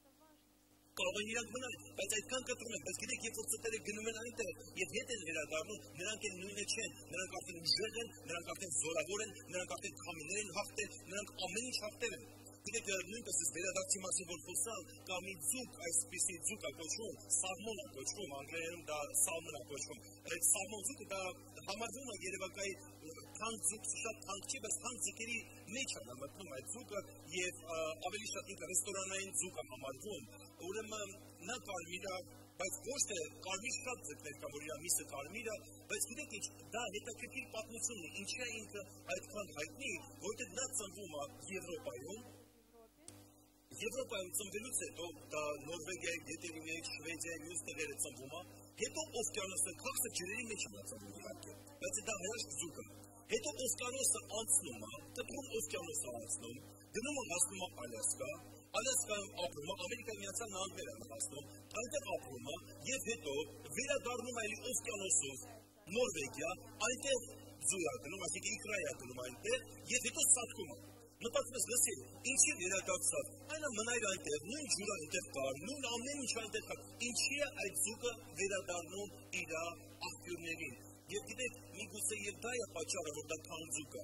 Կարող են իրանք մնալ, բայց այդքան կտրում են, բայց գիտեք, երբ որ ծտերը գնում են այնտեղ և հետ են վերադառնում, նրանք են նույնը չեն, նրանք արդեն ուժեղ են, նրանք արդեն զորավոր են, նրանք արդեն քամիներ են հաղթել, նրանք ամեն ինչ հաղթել են։ Գիտեք, նույնպես ես վերադարձի մասին որ խոսամ, կա մի ձուկ, այսպիսի ձուկ է կոչվում, սաղմոն է կոչվում, անգլերենում դա սալմոն է կոչվում։ Այդ սաղմոն ձուկը դա համարվում է երևակայի թանկ ձուկ, շատ թանկ չի, բայց թանկ ձուկերի մեջ է մտնում այդ ձուկը և ավելի շատ ինքը ռեստորանային ձուկ է համարվում։ Ուրեմն նա կարմիր է, բայց ոչ թե կարմիր շատ ձկներ կա, որ իր միսը կարմիր է, բայց գիտեք ինչ, դա հետաքրքիր պատմությունն է, ինչի է ինքը այդքան հայտնի, որտեղ նա ծնվում է Եվրոպայում, Եվրոպայում ծնվելուց հետո դա Նորվեգիայի գետերի մեջ, Շվեդիայի մյուս տեղերը ծնվում է, հետո օվկիանոսը քաղցր ջրերի մեջ է ծնվում իհարկե, բայց դա հրաշք ձուկ է։ Հետո օվկիանոսը անցնում է, կտրում օվկիանոսը անցնում, գնում է հասնում է Ալյասկա, Ալյասկայում ապրում է, Ամերիկայի Միացյալ Նահանգներ է հասնում, այնտեղ ապրում է և հետո վերադառնում է օվկիանոսով Նորվեգիա, այնտեղ ձուկ է գնում, այսինքն իքրայ է գնում այնտեղ և հետո սատկում է։ Մտածում ես լսի, ինչի վերադարձավ, այնա մնայր այնտեղ, նույն ջուրը այնտեղ կար, նույն ամեն ինչ այնտեղ կար, ինչի է այդ ձուկը վերադառնում իր աղբյուրներին։ Եվ գիտեք, միգուցե և դա է պատճառը, որ դա թանկ ձուկ է,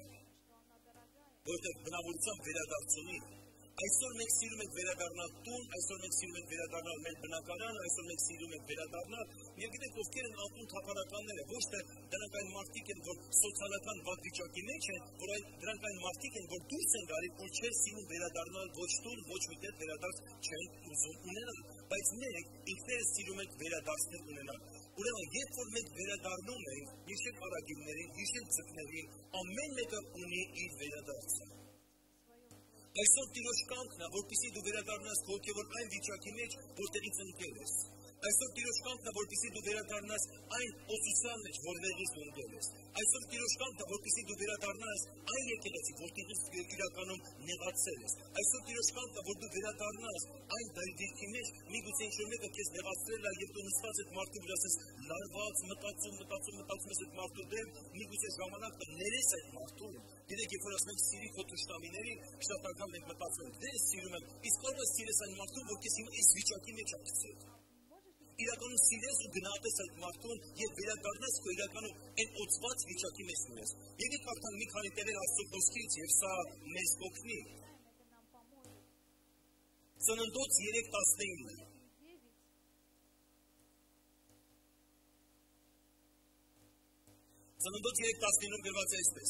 որտեղ բնավորությամբ վերադարձ ունի։ Այսօր մենք սիրում ենք վերադառնալ տուն, այսօր մենք սիրում ենք վերադառնալ մեր բնակարանը, այսօր մենք սիրում ենք վերադառնալ, և գիտեք ովքեր են անտուն թափառականները, ոչ թե դրանք այն մարդիկ են, որ սոցիալական վատ վիճակի մեջ են, որ դրանք այն մարդիկ են, որ դուրս են գալիս, որ չեն սիրում վերադառնալ ոչ տուն, ոչ մի տեղ վերադարձ չեն ուզում ունենալ, բայց մենք ինքներս սիրում ենք վերադարձներ ունենալ։ Ուրեմն, երբ որ մենք վերադառնում ենք, հիշենք արագիլներին, հիշենք ձկներին, ամեն մեկը ունի իր վերադարձը։ Այսօր Տիրոջ կամքն է, որպեսզի դու վերադառնաս հոգևոր այն վիճակի մեջ, որտեղից ընկել ես։ Այսօր Տիրոջ կամքն է, որպեսզի դու վերադառնաս այն օսուսյան մեջ, որտեղից դու ընկել ես։ Այսօր Տիրոջ կամքն է, որպեսզի դու վերադառնաս այն եկեղեցի, որտեղից դու իրականում նեղացել ես։ Այսօր Տիրոջ կամքն է, որ դու վերադառնաս այն դիրքի մեջ, միգուցե ինչ-որ մեկը քեզ նեղացրել է, եւ դու նստած այդ մարդու վրա ես լարված, մտածում ես այդ մարդու դեմ, միգուցե ժամանակը ներես այդ մարդուն։ Գիտեք, երբ որ ասում ենք սիրի քո թշնամիներին, շատ անգամ մենք մտածում ենք, դե սիրում եմ, իսկ կարող ես սիրես այն մարդուն, որ քեզ այս վիճակի մեջ է գցել։ Իրականում սիրես ու գնահատես այդ մարդուն եւ վերադառնաս քո իրականում այն օծված վիճակի մեջ ունես։ Եկեք կարդանք մի քանի տերեր Աստծո խոսքից եւ սա մեզ կօգնի։ Ծննդոց 3:19 Ծննդոց 3:19 գրված է այսպես.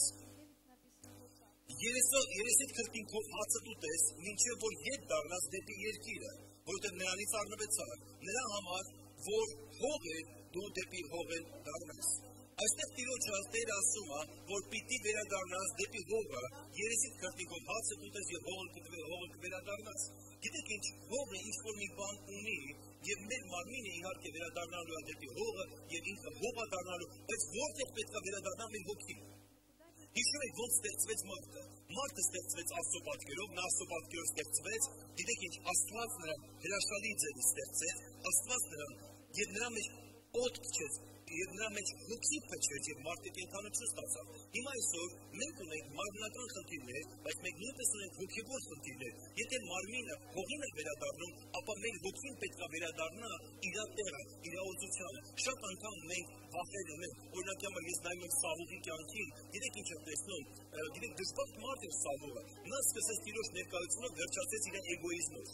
Երեսիդ քրտինքով հացդ ուտես, մինչև որ ետ դառնաս դեպի երկիրը, որտեղ նրանից առնվեցար, նրա համար, որ հող է, դու դեպի հող է դառնաս։ Այստեղ Տիրոջը Տերը ասում է, որ պիտի վերադառնաս դեպի հողը, երեսիդ քրտինքով հացդ ուտես եւ հողը կվերադառնաս։ Գիտեք ինչ, հողը ինչ-որ մի բան ունի, եւ մեր մարմինը իհարկե վերադառնալու է դեպի հողը եւ ինքը հողը դառնալու, բայց որտեղ պետք է վերադառնա մեր հոգին։ Հիշում եք ոնց ստեղծվեց մարդը։ Մարդը ստեղծվեց Աստծո պատկերով, նա Աստծո պատկերով ստեղծվեց, գիտեք ինչ, Աստված նրան հրաշալի ձևի ստեղծեց, Աստված նրան եւ նրա մեջ օդ փչեց, եւ նրա մեջ հոգի փչեց եւ մարդը կենդանություն ստացավ։ Հիմա այսօր մենք ունենք մարմնական խնդիրներ, բայց մենք նույնպես ունենք հոգեվոր խնդիրներ։ Եթե մարմինը հողին է վերադառնում, ապա մեր հոգին պետք է վերադառնա իր տեղը, իր օծությանը։ Շատ անգամ մենք վախենում ենք, օրինակ ես նայում եմ Սավուղի կյանքին, գիտեք ինչ եմ տեսնում, գիտեք դժբախտ մարդ էր Սավուղը։ Նա սկսեց Տիրոջ ներկայությունով վերջացրեց իր էգոիզմով։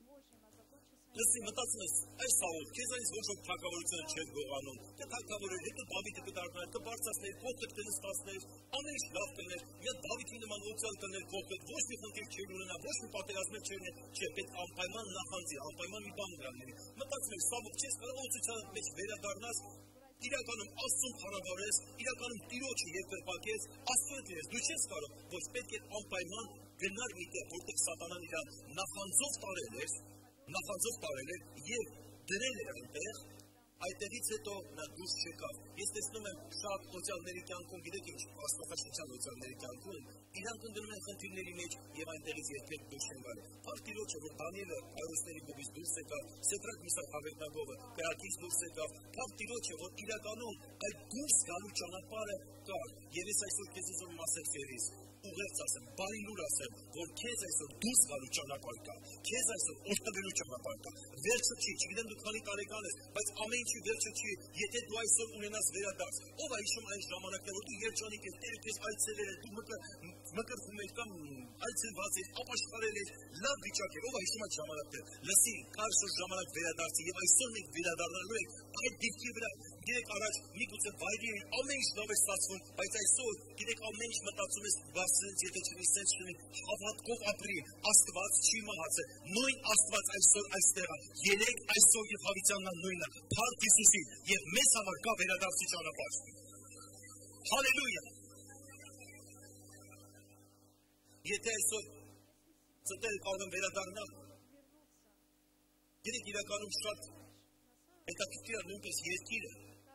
Լսի, մտածում ես, այս Սավուղ, քեզ այնց ոչ ոք թագավորությունը չեր գողանում, թե թագավորել, հետո Դավիթը կդառնար, կբարձրացներ, փոխդ կնստացներ, ամեն ինչ լավ կներ, մի հատ Դավիթի նման օծալ կներ փոխդ, ոչ մի խնդիր չեր ունենա, ոչ մի պատերազմ չեր ունենա, չէ, պետք անպայման նախանձի, անպայման մի բան դրանների։ Մտածում ես, Սավուղ, չես կարող օծության մեջ վերադառնաս, իրականում Աստծուն փառավորես, իրականում Տիրոջը երկրպագես, Աստծո հետ լինես, դու չես կարող, ոչ պետք է անպայման գնար միտեղ, որտեղ սատանան իրան նախանձով տարել էր եւ դրել էր այնտեղ, այդտեղից հետո նա դուրս չեկավ։ Ես տեսնում եմ շատ օծյալների կյանքում, գիտեք ինչ, աստվածաշնչյան օծյալների կյանքում, իրանք ընկնում են խնդիրների մեջ եւ այնտեղից երբեք դուրս չեն գալու։ Փառք Տիրոջը, որ Դանիելը այրուսների գողից դուրս եկավ, Սեդրակ Միսակ Աբեդնագովը կրակից դուրս եկավ։ Փառք Տիրոջը, որ իրականում այդ դուրս գալու ճանապարհը կա։ Եվ ես այսօր քեզ ուզում եմ ասել Ֆերիս, ուղերձ ասեմ, բարի լուր ասեմ, որ քեզ այսօր դուրս գալու ճանապարհ կա, քեզ այսօր օգտվելու ճանապարհ կա։ Վերջը չի, չգիտեմ դու քանի տարեկան ես, բայց ամեն ինչի վերջը չի, եթե դու այսօր ունենաս վերադարձ։ Ով է հիշում այն ժամանակները, որ դու երջանիկ ես, Տերը քեզ այցելել է, դու մկրտվում ես կամ այցելված ես, ապաշխարել ես, լավ վիճակ է, ով է հիշում այդ ժամանակները։ Լսի, կա այսօր ժամանակ վերադարձի եւ այսօր մենք վերադառնալու ենք այդ դեպքի վրա։ Գիտեք առաջ միգուցե վայրի ամեն ինչ լավ է ստացվում, բայց այսօր գիտեք ամեն ինչ մտածում ես բացրած, եթե չունի սենց չունի, հավատքով ապրի, Աստված չի մահացել, նույն Աստված այսօր այստեղ է, երեք այսօր եւ հավիտյանն նույնն է, փառք Հիսուսի եւ մեզ համար կա վերադարձի ճանապարհ։ Հալելույա։ Եթե այսօր ծտերը կարող են վերադառնալ, գիտեք իրականում շատ հետաքրքիր է նույնպես երկիրը։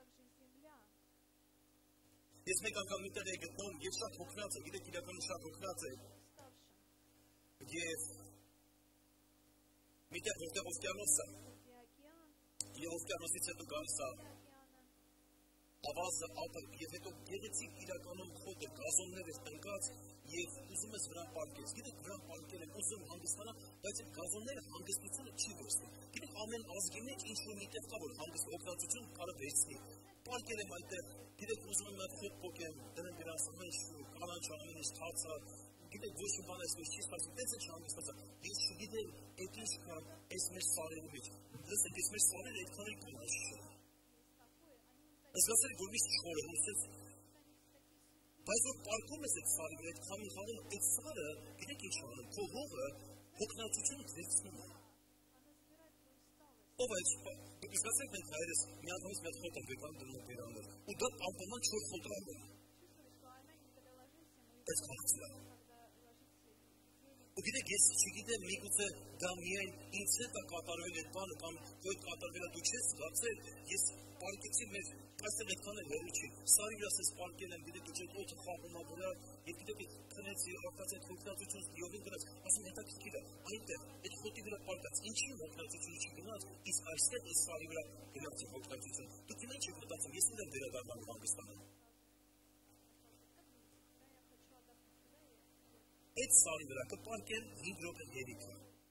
Ես մեկ անգամ միտեղ է գտնում եւ շատ հոգնած է, գիտեք իրականում շատ հոգնած է։ Եվ միտեղ որտեղ օվկիանոս է։ Եվ օվկիանոսից հետո գալիս է ավազը, ափը, եւ հետո գեղեցիկ իրականում խոտը, գազոններ է տնկած եւ ուզում ես վրան պարկես։ Գիտեք վրան պարկել են, ուզում հանգստանալ, բայց այդ գազոնները հանգստությունը չի վերցնում։ Գիտեք ամեն ազգի մեջ ինչ-որ միտեղ կա, որ հանգիստ օգնածություն կարող վերցնի։ Պարկել եմ այդտեղ, գիտեք ուզում եմ այդ խոտ փոկեմ, դրեմ դրանց ամեն ինչ կանաչ ամեն ինչ թացա։ Գիտեք ոչ մի բան այսպես չի ստացվում, դες է չհանգստացա։ Ես չգիտեմ, այդ ինչ կա այս մեր սարերի մեջ։ Լսեք, այս մեր սարերը այդքան կանաչ չեն։ Զգացել որ միշտ չոր է, ուսես։ Բայց որ պարկում ես այդ սարի վրա, այդ քամի խաղում, այդ սարը, գիտեք ինչ անում, քո հողը հոգնածությունը վերցնում է։ Ով այդ դուք զգացեք մենք հայրս մի անգամից մեծ խոտ ենք եկան դնում բերաններ, ու դա անպայման չոր խոտ է։ Այս քաղցր է։ ու գիտեք, ես չգիտեմ, միգուցե դա միայն ինձ հետ է կատարվել այդ բանը, կամ քո հետ կատարվել է, դու չես զգացել, ես պարկեցի մեր, այստեղ այդքան էլ հեռու չի, սարի վրա ես պարկել եմ, գիտեք, այդ օդը խաղում է վրա, եւ գիտեք, քնեցի, արտած այդ հոգնածությունը դիովին գնաց, ասում հետաքրքիր է, այնտեղ, այդ խոտի վրա պարկած, ինչի հոգնածությունը չի գնաց, իսկ այստեղ այս սարի վրա գնաց հոգնածությունը, դուք ինչ եք մտածում, ես ինձ եմ վերադառնալու հանգստանում։ Այդ սարի վրա կպարկեն 5 րոպե երիքը։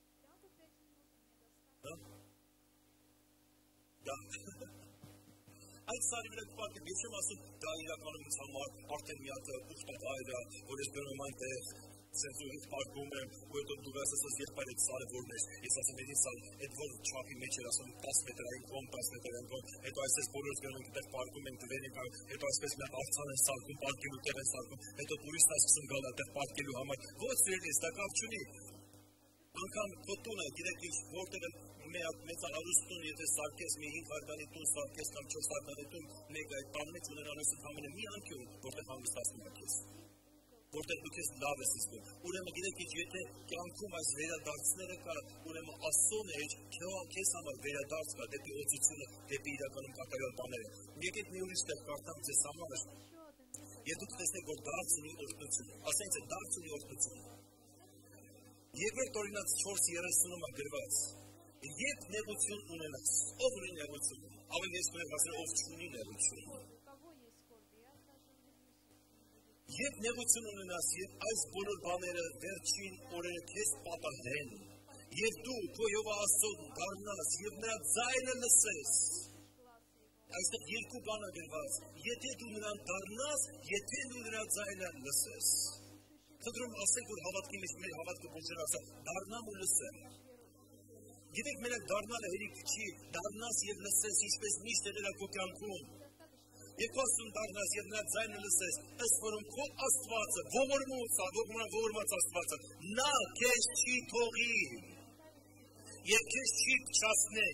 Դա։ Այդ սարի վրա կպարկեն, ես չեմ ասում, դա իրականում ինձ համար արդեն մի հատ ուխտավայր է, որ ես գնում այնտեղ, սենց ու ինձ պարկում եմ, ու հետո դու ասես եղբայր այդ սարը որն ես, ես ասում եմ, սար, այդ որ չափի մեջ էր, ասում 10 մետրային կողմ, 10 մետրային կողմ, հետո այսպես բոլորս գնում ենք, այդտեղ պարկում ենք, դվեր ենք, հետո այսպես մենք աղցան են սարկում, պարկելու տեղ են սարկում, հետո տուրիստ ասում գալ այդտեղ պարկելու համար, ոչ սիրելիս, դա կապ չունի։ Անգամ քո տունը, գիտեք ինչ, որտեղ մեծանալուստ տուն, եթե սարկես մի 5 հարկանի տուն սարկես կամ 4 հարկանի տուն, մեկ այդ բան մեջ ունենալուց ընդհանրապես մի անկյուն, որտեղ հանգստացնում եք ես, որտեղ դուք ես լավ ես զգում։ Ուրեմն գիտեք ինչ, եթե կյանքում այս վերադարձները կա, ուրեմն Աստծո մեջ քեզ համար վերադարձ կա դեպի օծությունը, դեպի իրականում կատարյալ բաները։ Եկեք մի ուրիշ տեղ կարդամ ձեզ համար, եւ դուք տեսնեք, որ դարձ ունի օրհնություն, ասենք թե դարձ ունի օրհնություն։ Երկրորդ Օրինաց 4:30-ում գրված. Երբ նեղություն ունենաս, ով ունի նեղություն, ավելի ես կունեմ ասել, ով չունի նեղություն։ Երբ նեղություն ունենաս, եւ այս բոլոր բաները վերջին օրերը քեզ պատահեն, եւ դու քո Հովա Աստծուն դառնաս եւ նրա ձայնը լսես, այստեղ երկու բան է գրված, եթե դու նրան դառնաս, եթե դու նրա ձայնը լսես։ Խնդրում ասեք, որ հավատքի մեջ մեր հավատքը բուժեն ասա, դառնամ ու լսեմ։ Գիտեք, մենակ դառնալը հերիք չի, դառնաս եւ լսես, ինչպես միշտ է դրա քո կյանքում։ Երբ Աստծուն դառնաս եւ նրա ձայնը լսես, ըստ որում քո Աստվածը, ողորմած Աստվածը, նա քեզ չի թողի եւ քեզ չի փչացնի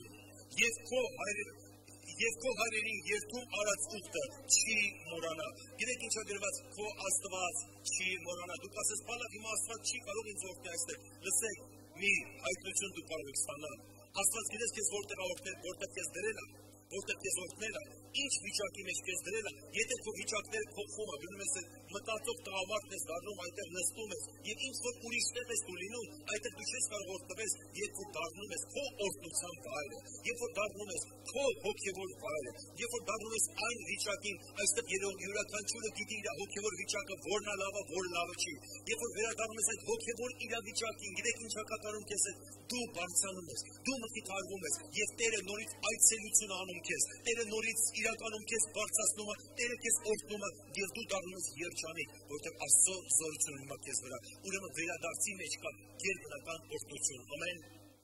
եւ քո հայրերին երթում արած ուխտը չի մոռանա։ Գիտեք ինչ է գրված, քո Աստված չի մոռանա։ Դուք ասես, բալա, հիմա Աստված չի կարող ինձ օրհնել այստեղ։ Լսեք, մի հայտնություն դուք կարող եք ստանալ։ Աստված գիտես քեզ որտեղ քեզ դրել է, որտեղ քեզ օրհնել է, ինչ վիճակի մեջ քեզ դրել է, եթե քո վիճակները փոխվում է, գնում ես մտածող տղամարդն ես դառնում, այնտեղ նստում ես, եւ ինչ որ ուրիշ տեղ ես դու լինում, այնտեղ դու չես կարող օրհնվել, երբ որ դառնում ես քո օրհնության վայրը, երբ որ դառնում ես քո հոգեվոր վայրը, երբ որ դառնում ես այն վիճակին, այստեղ յուրաքանչյուրը գիտի իր հոգեվոր վիճակը, որն է լավը, որը լավը չի, երբ որ վերադառնում ես այդ հոգեվոր իրավիճակին, գիտեք ինչ է կատարում քեզ հետ, դու բարձրանում ես, դու մխիթարվում ես, եւ Տերը նորից այցելություն անում քեզ, Տերը նորից իրականում քեզ բարձրացնում է, Տերը քեզ օրհնում է, եւ դու դառնում ես երջանիկ, որտեղ Աստծո զորությունը հիմա քեզ վրա։ Ուրեմն վերադարձի մեջ կա գերբնական օրհնություն։ Ամեն։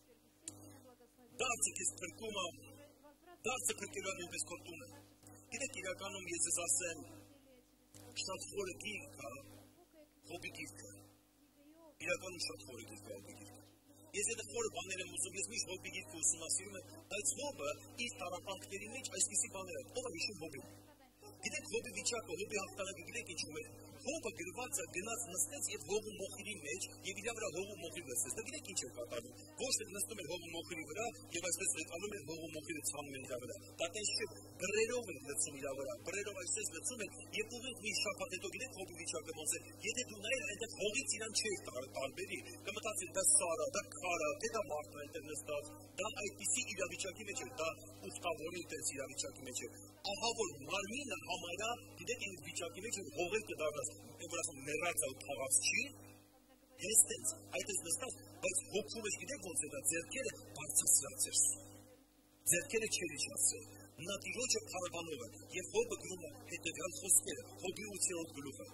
Դարձը քեզ փրկում է, դարձը փրկելու է նույնպես քո տունը։ Գիտեք, իրականում ես ձեզ ասեմ, շատ խորը գիրք կա, Հոբի գիրքը։ Իրականում շատ խորը գիրք կա Հոբի գիրքը։ Ես այդ խորը բաներ եմ ուզում, ես միշտ Հոբի գիրքը ուսումնասիրում եմ, բայց Հոբը իր տառապանքների մեջ այսպիսի բաներ է, ով է հիշում Հոբին։ Գիտեք, Հոբի վիճակը, Հոբի հաղթանակը, գիտեք ինչու է։ Հոբը գրված է, գնաց նստեց եւ հողու մոխիրի մեջ եւ իր վրա հողու մոխիր լսեց։ Դա գիտեք ինչ է կատարում։ Ոչ թե նստում էր հողու մոխիրի վրա եւ այսպես եկանում էր հողու մոխիրը ցանում էր իր վրա։ Դա տես չէ, բրերով էր լցում իր վրա, բրերով այսպես լցում էր եւ ուղիղ մի շաբաթ հետո գիտեք Հոբի վիճակը ոնց է։ Եթե դու նայես այնտեղ հողից իրան չէր տարբերի, կմտածես դա սարա, դա քարա, դա մարդն այնտեղ նստած, դա այդպիսի իրավիճակի մեջ է, դա ուխտավորի տես իրավիճակի մեջ է։ Ահա որ մարմինը համարյա գիտեք ինչ վիճակի մեջ է հողեր կդառնաս, որ ասում մեռած է ու թաղած չի, հեստենց, այդպես նստած, բայց հոգում ես գիտեք ոնց է դա, ձեռքերը բարձրացրած էր, ձեռքերը չեր իջացրել, նա Տիրոջը փառաբանով է, եւ Հոբը գրում է հետեւյալ խոսքերը, Հոբի 8-րդ գլուխը։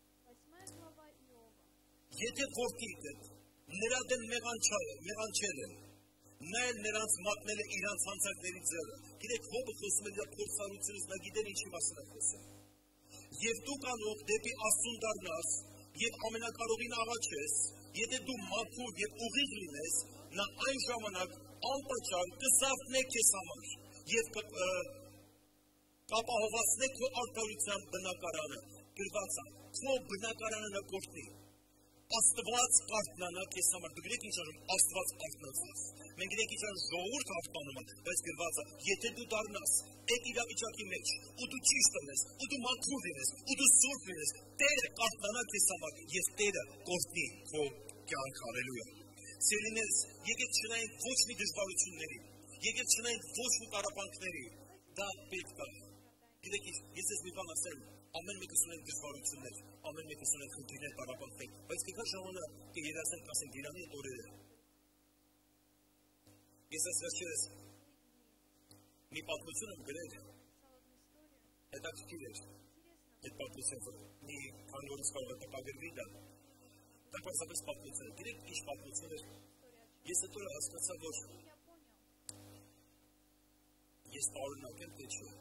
Եթե որդիդ նրա դեմ մեղանչել են, նա էլ նրանց մատնել է իրանց հանցանքների ձեռը։ Գիտեք, Հոբը խոսում է իր փորձառությունից, նա գիտեր ինչի մասին է խոսում։ Եվ դու կանող դեպի Աստծուն դառնաս եւ ամենակարողին աղաչես, եթե դու մաքուր եւ ուղիղ լինես, նա այն ժամանակ անպատճառ կզարթնե քեզ համար եւ կապահովացնե քո արդարության բնակարանը։ Գրված է, քո բնակարանը նա կօրհնի։ Աստված արթնանա քեզ համար, գիտեք ինչ ասում, Աստված արթնացավ։ Մենք գիտենք ինչ ժողովուրդ արթնանում է, բայց գրված է, եթե դու դառնաս այդ իրավիճակի մեջ, ու դու ճիշտ լինես, ու դու մաքուր լինես, ու դու սուրբ լինես, Տերը արթնանա քեզ համար, եւ Տերը կօրհնի քո կյանքը, հալելույա։ Սիրելիներ, եկեք չնայենք ոչ մի դժվարությունների, եկեք չնայենք ոչ մի տառապանքների, դա պետք է։ Գիտեք, ես ես մի բան ասեմ, ամեն մեկս ունենք դժվարություններ, ամեն մեկս ունենք խնդիրներ, տառապանքներ, բայց կգա ժամանակ կերասենք ասենք Իրանի այդ օրերը։ Ես ասացի մի պատմություն եմ գրել, հետաքրքիր էր այդ պատմությունը, մի քանի օրից կարող է տպագրվի դա պարզապես պատմություն է, գիտեք ինչ պատմություն էր, ես այդ օրը հասկացա, որ ես տարօրինակ եմ, թե չէ։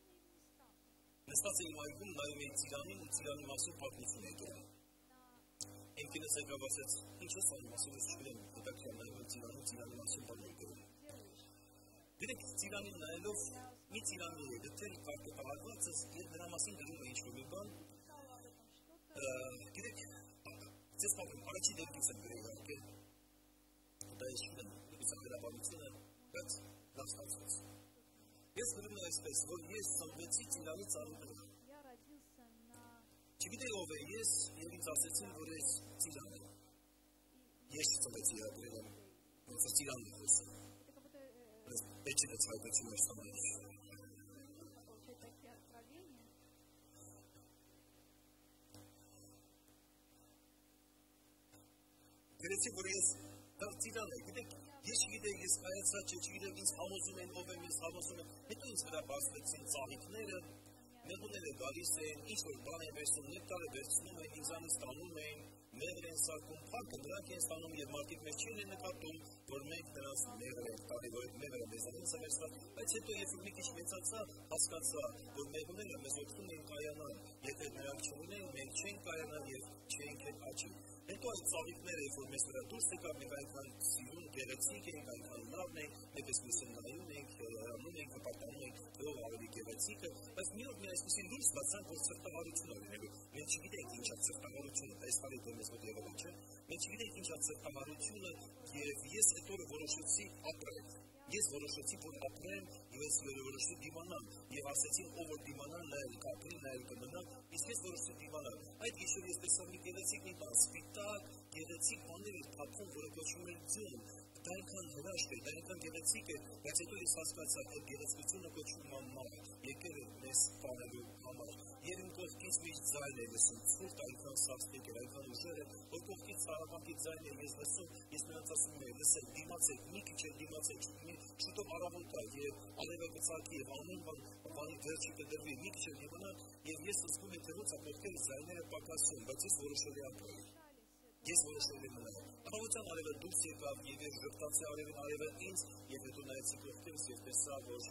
Նստած էի այգում, նայում էի Ծիրանին ու Ծիրանի մասին պատմություն էի գրել։ Իմ կինս եկավ ասեց, ինչ ես անում, ասել ես չգիտեմ, հետաքրքիր նայում եմ Ծիրանի մասին պատմություն գրել։ Գիտեք, Ծիրանին նայելով մի Ծիրանի է գտել կարգապահարված եւ նրա մասին գրում է ինչ-որ մի բան։ Գիտեք, ձեզ պատմում, առաջի դեպքից եմ գրել իհարկե։ Դա ես չգիտեմ, ուսան գրաբանությունը, բայց լավ ստացվեց։ Ես գրում եմ այսպես, որ ես ծնվեցի Ծիրանի ծառուտում։ Չգիտեի ով է ես, եւ ինձ ասեցին, որ ես Ծիրան եմ։ Ես ծնվեցի ապրել եմ, ոնց Ծիրան եմ խոսում։ Պետք է ցայտացում ես համարի։ Գրեցի, որ ես Ծիրան եմ, գիտեք, ես չգիտեի, ես կայացած չէ, չգիտեմ, ինձ համոզում են, ով եմ, ես համոզում եմ, հետո ինձ վրա բացվեցին ծաղիկները, մեղուները գալիս են, ինչ-որ բան են վերցնում, նեկտարը վերցնում են, ինձանից տանում են, մեղր են սարքում, փառքը նրանք են ստանում և մարդիկ մեզ չեն են նկատում, որ մենք նրանց մեղր ենք տալի, որ այդ մեղրը մեզանից է վերցնում, բայց հետո երբ որ մի քիչ մեծացա, հասկացա, որ մեղուները մեզ օգնում են կայանալ, եթե նրանք չունեն, մենք չենք կայանալ և չենք հետ աճի։ Հետո այդ ծաղիկները, երբ որ մեզ վրա դուրս եկավ, մենք այնքան սիրուն, գեղեցիկ ենք, այնքան լավն ենք, մենք այսպես նայում ենք, հրանում ենք, հպարտանում ենք, թե ով ավելի գեղեցիկը, բայց մի օր մի այսպեսին դուրս բացանք, որ սրտահարություն է լինելու։ Մենք չգիտենք ինչ է սրտահարությունը, այս հարի դեմես մոտ եղել չէ։ Մենք չգիտենք ինչ է սրտահարությունը, եւ ես այդ օրը որոշեցի ապրել։ Ես որոշեցի, որ ապրեմ, եւ ես որոշեցի դիմանալ, եւ ասեցի, ով որ դիմանալ, նա էլ կապրի, նա էլ կմնա, իսկ ես որոշեցի դիմանալ։ Այդ գիշեր ես տեսա մի գեղեցիկ մի բան, սպիտակ, գեղեցիկ բաներ էր թափվում, որը կոչվում էր ձուն։ Դա այնքան հրաշք է, դա այնքան գեղեցիկ է, բայց հետո ես հասկացա, այդ գեղեցկությունը կոչվում է մահ, եկել է մեզ տանելու համար։ Եվ իմ կողքից միշտ ձայն է լսում, ցուրտ այնքան սաստիկ էր, այնքան ուժեղ էր, որ կողքից սարավանքի ձայն է ես լսում, ես նրանց ասում եմ, լսեք, դիմացեք, մի քիչ էլ դիմացեք, շուտով առավոտ է, եւ արևը կծագի, եւ ամեն բանի վերջը կդրվի, մի քիչ էլ դիմանալ, եւ ես զգում եմ, թե ոնց է կողքերից ձայները պակասում, բայց ես որոշել եմ ապրել։ Ես որոշել եմ մնալ։ Առավոտյան արևը դուրս եկավ, եւ ես ժպտացի արևը ինձ, եւ հետո նայեցի կողքերից եւ տեսա, որ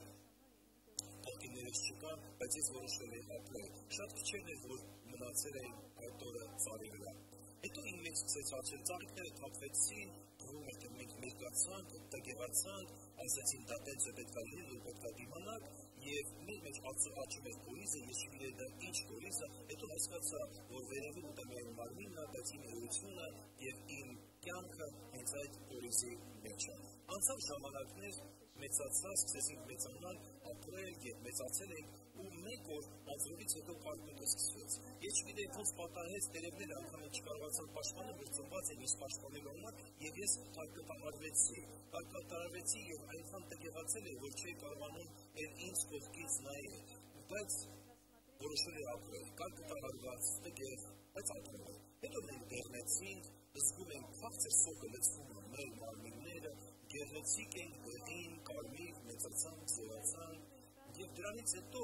կողքերից չկան, բայց ես որոշել եմ ապրել։ Շատ քիչերն էր, որ մնացել էին այդ օրը ծառի վրա։ Հետո իմ մեջ սկսեց աչել, ծառիկները թափվեցին, թվում էր, թե մենք մերկացանք, տգեղացանք, ասեցին, դա տենց է պետք է լինի, որ պետք է դիմանանք, եւ մեր մեջ աչում էր կորիզը, ես չգիտեի դա ինչ կորիզ է, հետո հասկացա, որ վերևում ուտեմ իմ մարմինն է, բայց իմ էությունը եւ իմ կյանքը հենց այդ կորիզի մեջ է։ Անցավ ժամանակներ, մեծացա, սկսեցինք մեծանալ, ապրել եւ մեծացել ենք, ու մեկ օր անձրևից հետո կարկուտը սկսվեց։ Ես չգիտեի ոնց պատահեց, տերևները անգամ չկարողացան պաշտպանել, որ ծնված են ինձ պաշտպանելու համար, եւ ես կարկատարվեցի եւ այնքան տգեղացել էի, որ չէի կարողանում ինձ կողքից նայել, բայց որոշել էի ապրել, կարկատարված, տգեղ, բայց ապրել։ Հետո մենք դեղնեցինք, զգում ենք քաղցր սոկը լցվում է մեր մարմինները, գեղեցիկ ենք, դեղին, կարմիր, մեծացանք, ծերացանք եւ դրանից հետո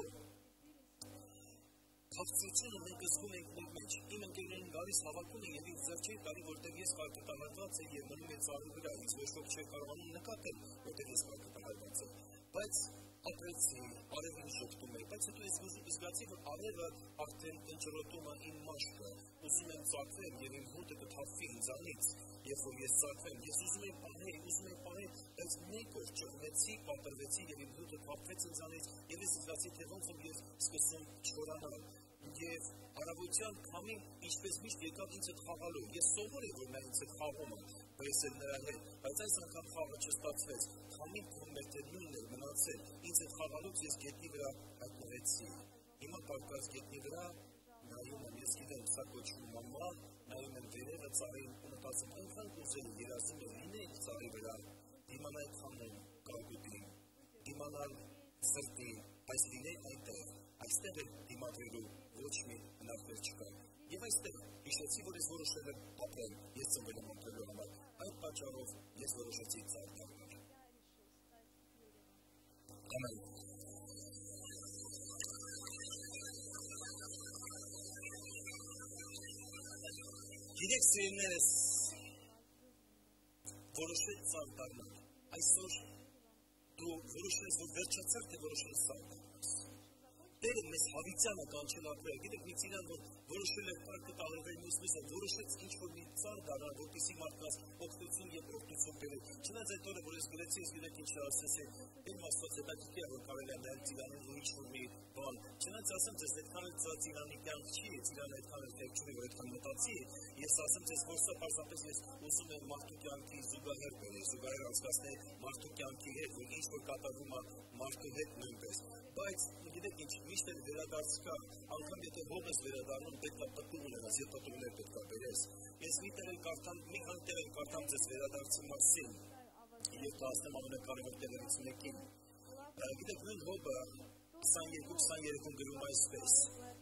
քաղցրությունը մենք զգում ենք մեր մեջ։ Իմ ընկերներին գալիս հավաքում են եւ ինձ ձեռ չէի տալի, որտեղ ես կարկտահարված եմ եւ մնում եմ ծառի վրա, ինձ ոչ ոք չէ կարողանում նկատել, որտեղ ես կարկտահարված եմ։ Բայց ապրեցի, արևին շփվում էր, բայց հետո ես զգացի, որ արևը արդեն ընջրոտում է իմ մաշկը, ուզում եմ ծակվել եւ իմ հոտը կթափվի ինձանից, երբ որ ես ծակվեմ, ես ուզում եմ պահել, բայց մեկ օր ճղվեցի, պատրվեցի եւ իմ հոտը թափվեց ինձանից եւ ես զգացի, թե ոնց որ ես սկսում չորանալ։ Եվ առավոտյան քամին ինչպես միշտ եկավ ինձ հետ խաղալու։ Ես սովոր եմ, որ նա ինձ հետ խաղում է, բայց էլ նրա հետ, բայց այս անգամ խաղը չստացվեց։ Քամին թվում էր, թե նույնն էր մնացել։ Ինձ հետ խաղալուց ես գետնի վրա հայտնվեցի։ Հիմա պարկած գետնի վրա նայում եմ, ես գիտեմ, սա կոչվում մամա, նայում եմ վերևը ծառին ու մտածում, այնքան կուզել եմ երազում եմ լինեի ծառի վրա, դիմանալ քամուն, կարկուտին, դիմանալ սրտին, այս լինեի այնտեղ, այստեղ էլ դիմադրելու ոչ մի հնարքներ չկա։ Եվ այստեղ հիշեցի, որ ես որոշել եմ ապրել, ես ծնվել եմ ապրելու համար, այդ պատճառով ես որոշեցի ծառ դառնալ։ Ամեն։ Գիտեք սիրելիներս, որոշել ծառ դառնալ, այսօր դու որոշել ես, որ վերջացար, թե որոշել ես ծառ դառնալ։ Տերը մեզ հավիտյանը կանչել ապրել, գիտեք մի ծիրան, որ որոշել է պարկը տարերվել մուսմիսը, որոշեց ինչ-որ մի ծառ դառնալ, որպեսզի մարդկանց օգնություն և օրհնություն բերի։ Չնայած այդ օրը, որ ես գրեցի, ես գիտեք ինչ ասեցի, իմ Աստված հետաքրքիր է, որ կարելի է նայել ծիրանին ու ինչ-որ մի բան։ Չնայած ասեմ ձեզ, այդքան էլ ծիրանի կյանք չի, ծիրանը այդքան էլ տեղ չունի, որ այդքան մտածի, ես ասեմ ձեզ, որ սա պարզապես ես ուզում եմ մարդու կյանքի զուգահեռ բերել, զուգահեռ անցկացնել մարդու կյանքի հետ, որ ինչ-որ կատարվում է մարդու հետ նույնպես։ Բայց գիտեք ինչ, միշտ էլ վերադարձ կա, անգամ եթե հող ես վերադառնում, պետք է պտուղ ունենաս, և պտուղներ պետք է բերես։ Ես մի քանի տեղ էլ կարդամ ձեզ վերադարձի մասին, և կհասնեմ ամենակարևոր տեղերից մեկին։ Գիտեք, նույն հողը 22-23 գրում այսպես.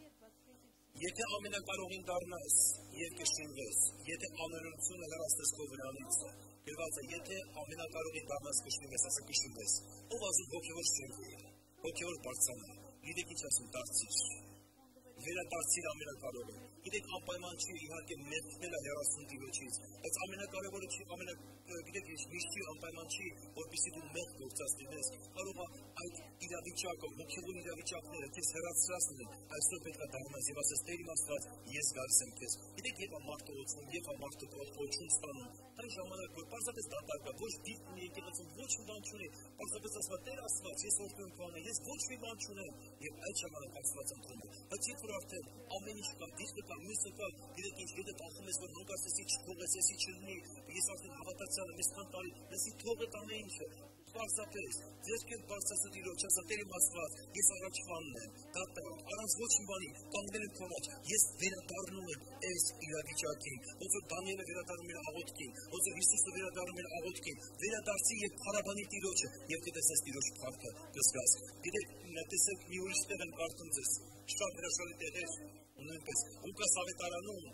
Եթե ամենակարողին դառնաս և կշինվես, եթե ամենությունը հեռացնես քո վրանից, գրված է, եթե ամենակարողին դառնաս կշինվես, ասա կշինվես, ով ասում հոգևոր շինվի, հոգևոր բարձրանա, գիտեք ինչ ասում, դարձիր, վերադարձիր ամենակարողին, գիտեք անպայման չի իհարկե մեղքն է հեռացնում Տիրոջից, բայց ամենակարևորը չի, գիտեք ինչ, միշտ չի անպայման չի, որպեսզի դու մեղք գործած լինես, կարող է այդ իրավիճակը, հոգևոր իրավիճակները քեզ հեռացրածն են, այսօր պետք է դառնաս եւ ասես Տեր իմ Աստված, ես գալիս եմ քեզ։ Գիտեք երբ մարդը ոցնում, երբ մարդը կոչում ստանում, այն ժամանակ որ պարզապես դատարկա, ոչ դիպ ունի եկեղեցում, ոչ մի բան չունի, պարզապես ասում Տեր Աստված, ես օրհնում քո անունը, ես ոչ մի բան չունեմ եւ այդ ժամանակ Աստված ընդունում է։ Բայց երբ որ արդեն ամեն ինչ կա, դիպը կա, մյուսը կա, գիտեք ինչ, եթե ախում ես որ հանկարծ էսի չթողես, էսի չլինի, ես արդեն հավատացյալ եմ, ես քան տարի, էսի թողը տանը ինչը Պարզապես, ձերքեր բարձրացը Տիրոջ, ասա Տեր իմ Աստված, ես առաջվանն եմ, դատարկ, առանց ոչ մի բանի, կանգնել եմ քո առաջ, ես վերադառնում եմ այս իրավիճակին, ոնց որ Դանիելը վերադառնում էր աղոթքին, ոնց որ Հիսուսը վերադառնում էր աղոթքին, վերադարձի եւ փառաբանի Տիրոջը, եւ կտեսնես Տիրոջ փառքը կզգաս։ Գիտեք, տեսեք մի ուրիշ տեղ եմ կարդում ձեզ, շատ հրաշալի տեղեր, նույնպես Լուկաս ավետարանում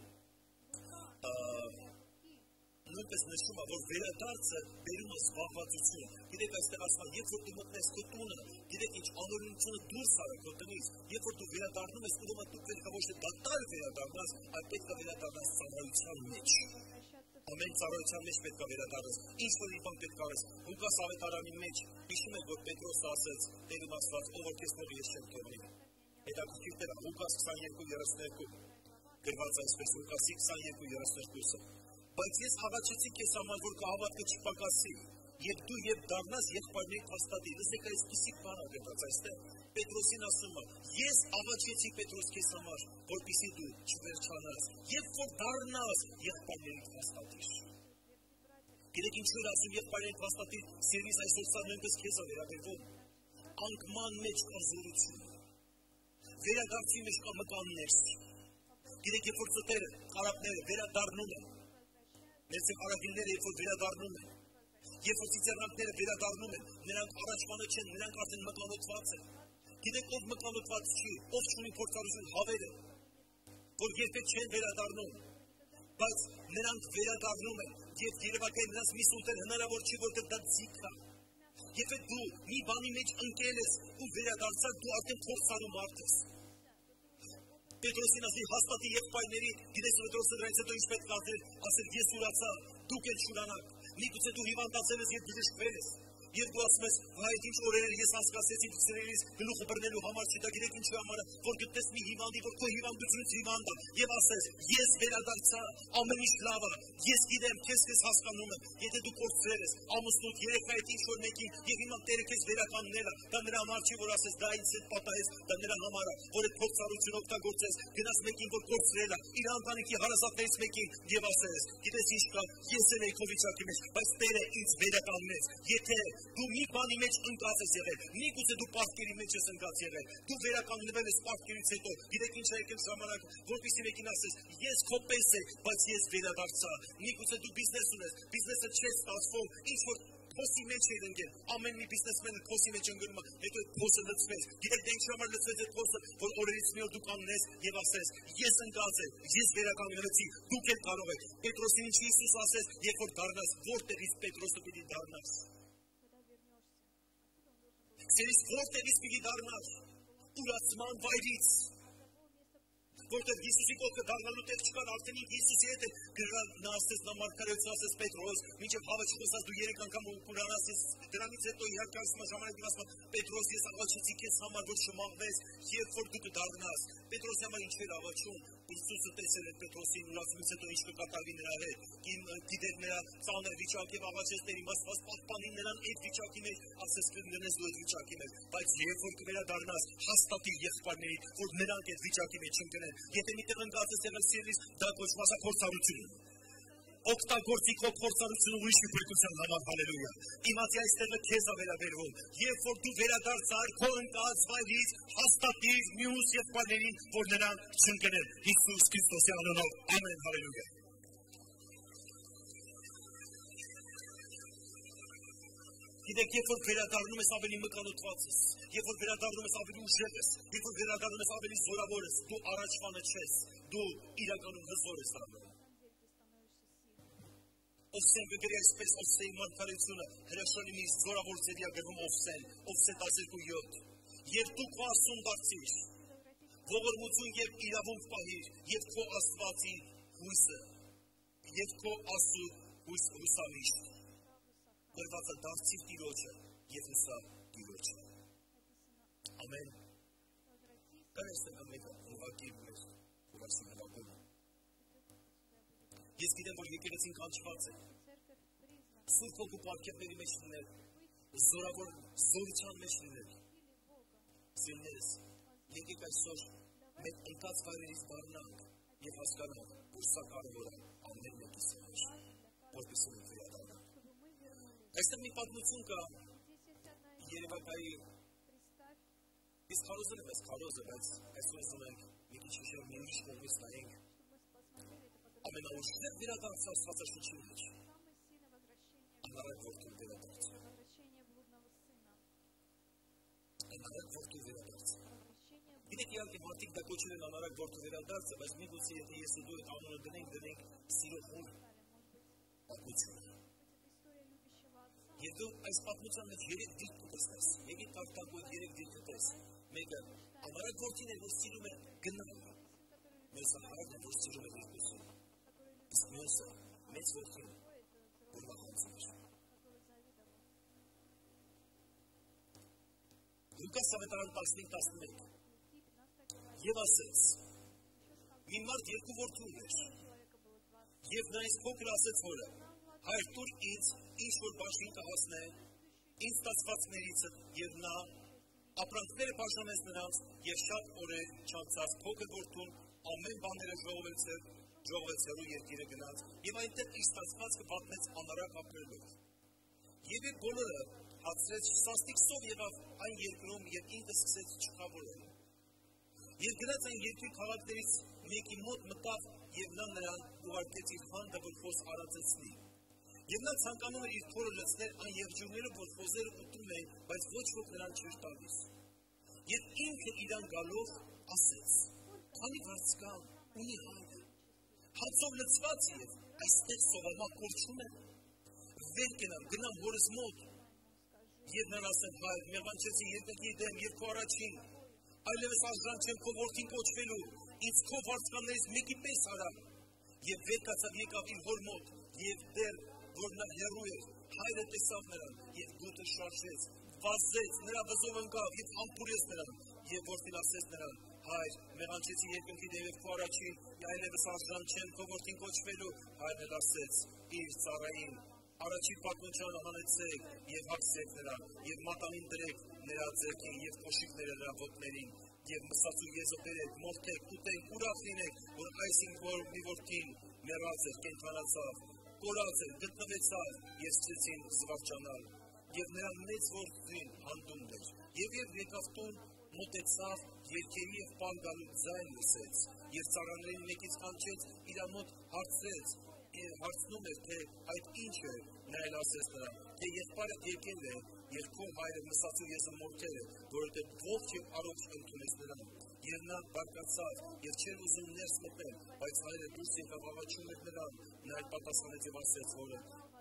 նույնպես նշում է, որ վերադարձը բերում է զբաղվածություն։ Գիտեք, այստեղ ասում է, երբ որ դու մտնես քո տունը, գիտեք ինչ, անօրենությունը դուրս արա քո տնից, երբ որ դու վերադառնում ես, ուրեմն դու պետք է ոչ թե դատարկ վերադառնաս, այլ պետք է վերադառնաս ծառայության մեջ։ Ամեն ծառայության մեջ պետք է վերադառնաս։ Ինչ որ մի բան պետք է արես։ Լուկաս ավետարանի մեջ հիշում եք, որ Պետրոսը ասեց, Տեր իմ Աստված, ով որ քեզ թողի, ես չեմ թողնի։ Հետաքրքիր տեղ է, Լուկաս 22:32 գրված այսպես, Լուկասի 22:32-ը։ Բայց ես աղաչեցի քեզ համար, որ քո հավատքը չպակասի, եւ դու երբ դառնաս եղբայրների փաստատի, լսեք այսպիսի բան ագետած այստեղ, Պետրոսին ասում է, ես աղաչեցի Պետրոս քեզ համար, որպեսզի դու չվերջանաս, երբ որ դառնաս եղբայրների փաստատի։ Գիտեք ինչու է ասում եղբայրների փաստատի, սիրիս այսօր սա նույնպես քեզ է վերաբերվում, անկման մեջ կա զորություն, վերադարձի մեջ կա մկաններ, գիտեք երբ որ ծտերը, կարապները վերադառնում են, Մեր արագիլները երբ որ վերադառնում են, երբ որ ծիծեռնանքները վերադառնում են, նրանք առաջվանը չեն, նրանք արդեն մկանոտված են։ Գիտեք ով մկանոտված չի, ով չունի փորձառություն հավերը, որ երբեք չեն վերադառնում, բայց նրանք վերադառնում են, եւ երևակայ նրանց մի սուտել հնարավոր չի, որտեղ դա ձիգ է։ Եթե դու մի բանի մեջ ընկել ես ու վերադարձար, դու արդեն փորձառու մարդ ես։ Պետրոսին ասի հաստատի եղբայրների, գիտես Պետրոսը դրանից հետո ինչ պետք է ասել ես ուրացա, դուք էլ շուրանաք, միգուցե դու հիվանդացել ես և բժշկվել ես, Եվ դու ասում ես, այդ ինչ օրեր ես անցկացրեցի ծերերիս գլուխը բռնելու համար, չգիտեք ինչի համար, որ գտնես մի հիվանդի, որ քո հիվանդությունից հիվանդ է, եւ ասես, ես վերադարձա, ամեն ինչ լավ է, ես գիտեմ, քեզ հասկանում եմ, եթե դու կորցրել ես, ամուսնուդ, երեխայիդ ինչ որ մեկին, եւ հիմա Տերը քեզ վերականգնել է, դա նրա համար չի, որ ասես, դա ինձ հետ պատահեց, դա նրա համար է, որ այդ փորձառությունը օգտագործես, գնաս մեկին, որ կորցրել է, իր ընտանիքի հարազատներից մեկին, եւ ասես, գիտես ինչ կա, ես էլ էի քո վիճակի մեջ, բայց Տերը ինձ վերականգնեց, եթե դու մի բանի մեջ ընկած ես եղել, միգուցե դու պարտքերի մեջ ես ընկած եղել, դու վերականգնվել ես պարտքերից հետո, գիտեք ինչ է եկել ժամանակ, որպեսզի մեկին ասես, ես քո պես եմ, բայց ես վերադարձա, միգուցե դու բիզնես ունես, բիզնեսը չէ ստացվում, ինչ որ փոսի մեջ է ընկել, ամեն մի բիզնեսմենը փոսի մեջ ընկնում է, հետո այդ փոսը լցվեց, գիտեք դե ինչ համար լցվեց այդ փոսը, որ օրերից մի օր դու կանգնես եւ ասես, ես ընկած եմ, ես վերականգնվեցի, դուք էլ կարող եք, Պետրոսին ինչ Հիսուս ասեց, երբ որ դառնաս, որտեղից Պետրոսը պիտի դառնաս, Սերից որտեղից պիտի դառնաս, ուրացման վայրից, որտեղ Հիսուսի կողքը դառնալու տեղ չկար, արդեն Հիսուսի հետ է գրել, նա ասեց, նա մարգարեություն ասեց Պետրոս, մինչև հավը չխոսած դու 3 անգամ կուրանաս, դրանից հետո իհարկե ասում ժամանակին ասում Պետրոս, ես աղաչեցի քեզ համար, որ չմահվես, երբ որ դու կդառնաս, Պետրոսի համար ինչ էր աղաչում, Հիսուսը տեսել է Պետրոսին ուրացումից հետո ինչ կկատարվի նրա հետ, գիտեր նրա ծանր վիճակ եւ աղաչեց Տեր իմաստված պահպանի նրան այդ վիճակի մեջ, ասես կգնես դու այդ վիճակի մեջ, բայց երբ որ կվերադառնաս, հաստատի եղբայրներին, որ նրանք այդ վիճակի մեջ չընկնեն, եթե միտեղ ընկած ես եղել սիրելիս, դա կոչված է փորձառություն։ Օգտագործի քո փորձառությունը ուրիշի պետության համար, հալելույա։ Իմացի այստեղը քեզ է վերաբերվում։ Երբ որ դու վերադարձար քո ընկած վայրից, հաստատիր մյուս եղբայրներին, որ նրանք չընկնեն։ Հիսուս Քրիստոսի անունով, ամեն, հալելույա։ Գիտեք, երբ որ վերադառնում ես ավելի մկանոթված ես, երբ որ վերադառնում ես ավելի ուժեղ ես, երբ որ վերադառնում ես ավելի զորավոր ես, դու առաջվանը չես, դու իրականում հզոր ես դառնում։ Ովսեն գրի այսպես Ովսեի մարգարեությունը հրաշալի մի զորավոր ձևի է գրվում Ովսեն 12:7 Եվ դու քո ասուն դարձիր, ողորմություն եւ իրավունք պահիր, եւ քո Աստվածի հույսը, եւ քո ասու հուսամիշտ գրվածը դարձիր Տիրոջը եւ հուսա Տիրոջը։ Ամեն։ Կարեսն ամենը ուղղակի մեզ ուրասում հնագում։ Ես գիտեմ, որ եկեղեցին կանչված է։ Սուրբ ոգու պարգևների մեջ լինել, զորավոր զորության մեջ լինել։ Սիրելիներս, եկեք այսօր մեր ընկած վայրերից դառնանք եւ հասկանանք, որ սա կարևոր է ամեն մեկիս համար, որպեսզի մենք վերադառնանք։ Այստեղ մի պատմություն կա Երևակայի իսկ քարոզը նպես քարոզը, բայց այսօր ուզում ենք մի քիչ շուշով մի ուրիշ կողմից նայենք ամենաուժեղ վերադարձը Աստվածաշնչի մեջ անառակ որդու վերադարձը անառակ որդու վերադարձը գիտեք իհարկե մարդիկ դա կոչել են անառակ որդու վերադարձը, բայց միգուցե եթե ես ու դու այդ անունը դնենք սիրո խոր պատմություն Եվ դու այս պատմության մեջ 3 դիրք կտեսնես, եկեք կարդանք այդ 3 դիրքը տես, մեկը անառակ որդին է, որ սիրում է գնալ, մյուսը հարակն է, որ սիրում է երկուսին, իսկ մյուսը մեծ որդին, որ վախանցում էր։ Լուկաս ավետարան 15:11 Եվ ասեց, մի մարդ 2 որդու ուներ, և նա այս փոքր ասեց հորը, Հայր տուր ինձ, ինչ որ բաժին կհասնե, ինձ ստացվածներից և նա ապրանքները բաժանեց նրանց և շատ օրեր չանցած փոքր որդուն ամեն բաները ժողովեցելու երկիրը գնաց և այնտեղ իր ստացվածքը պատմեց անառակ ապրելով։ Եվ իր բոլորը հացրեց սաստիկ եղավ այն երկրում և ինքը սկսեց չխավորել։ Եվ գնաց այն երկրի քաղաքներից մեկի մոտ մտավ և նա նրան ուղարկեց իր հանդը, որ խոս արածեցնի։ Եվ նա ցանկանում էր իր փորը լցնել այն եղջյուրները, որ խոզերը ուտում էին, բայց ոչ ոք նրան չէր տալիս։ Եվ ինքը իրան գալով ասեց. Քանի վարձկան ունի հայրը, հացով լցված եւ այստեղ սովամա կորչում է։ Վեր կենամ, գնամ հորս մոտ։ Եվ նրան ասեն, հայր, մեղանչեցի երկնքի դեմ եւ քո առաջին, այլևս արժան չեմ քո որդին կոչվելու, ինձ քո վարձկաններից մեկի պես արա։ Եվ վեր կացավ եկավ իր հոր մոտ, եւ դեռ որ նա հեռու էր, Հայրը տեսավ նրան եւ գուտը շարժեց, վազեց, նրա վզով ընկավ եւ համբուրեց նրան եւ որդին ասեց նրան. հայր, մեղանչեցի երկնքի դեպի քո առաջին, այլևս արժան չեմ քո որդին կոչվելու։ Հայրն էլ ասեց իր ծառային. առաջին պատմությանը հանեցեք եւ հագցեք նրան եւ մատանին դրեք նրա ձեռքին եւ կոշիկները նրա ոտներին եւ մսացու եզոքերեք, մորթեք, ուտեք, ուրախ լինեք, որ այսինք որ մի որդին մեռած էր, կենդանացավ, կորած էր, գտնվեցավ եւ սկսեցին զվարճանալ եւ նրա մեծ որդին հանդումն էր եւ եկավ տուն, մոտեցավ, երգերի եւ պալգալու ձայն լսեց եւ ծառաներին մեկից կանչեց, իր մոտ հարցնում էր, թե այդ ինչ է, նա էլ ասեց նրան, թե եղբայրդ եկել է եւ քո հայրը մսացու եզը մորթել է, որովհետեւ ողջ եւ առողջ ընդունեց նրան։ Եվ նա բարկացավ եւ չէր ուզում ներս մտնել, բայց հայրը դուրս եկավ աղաչում էր նրան, նա էլ պատասխանեց եւ ասեց, որ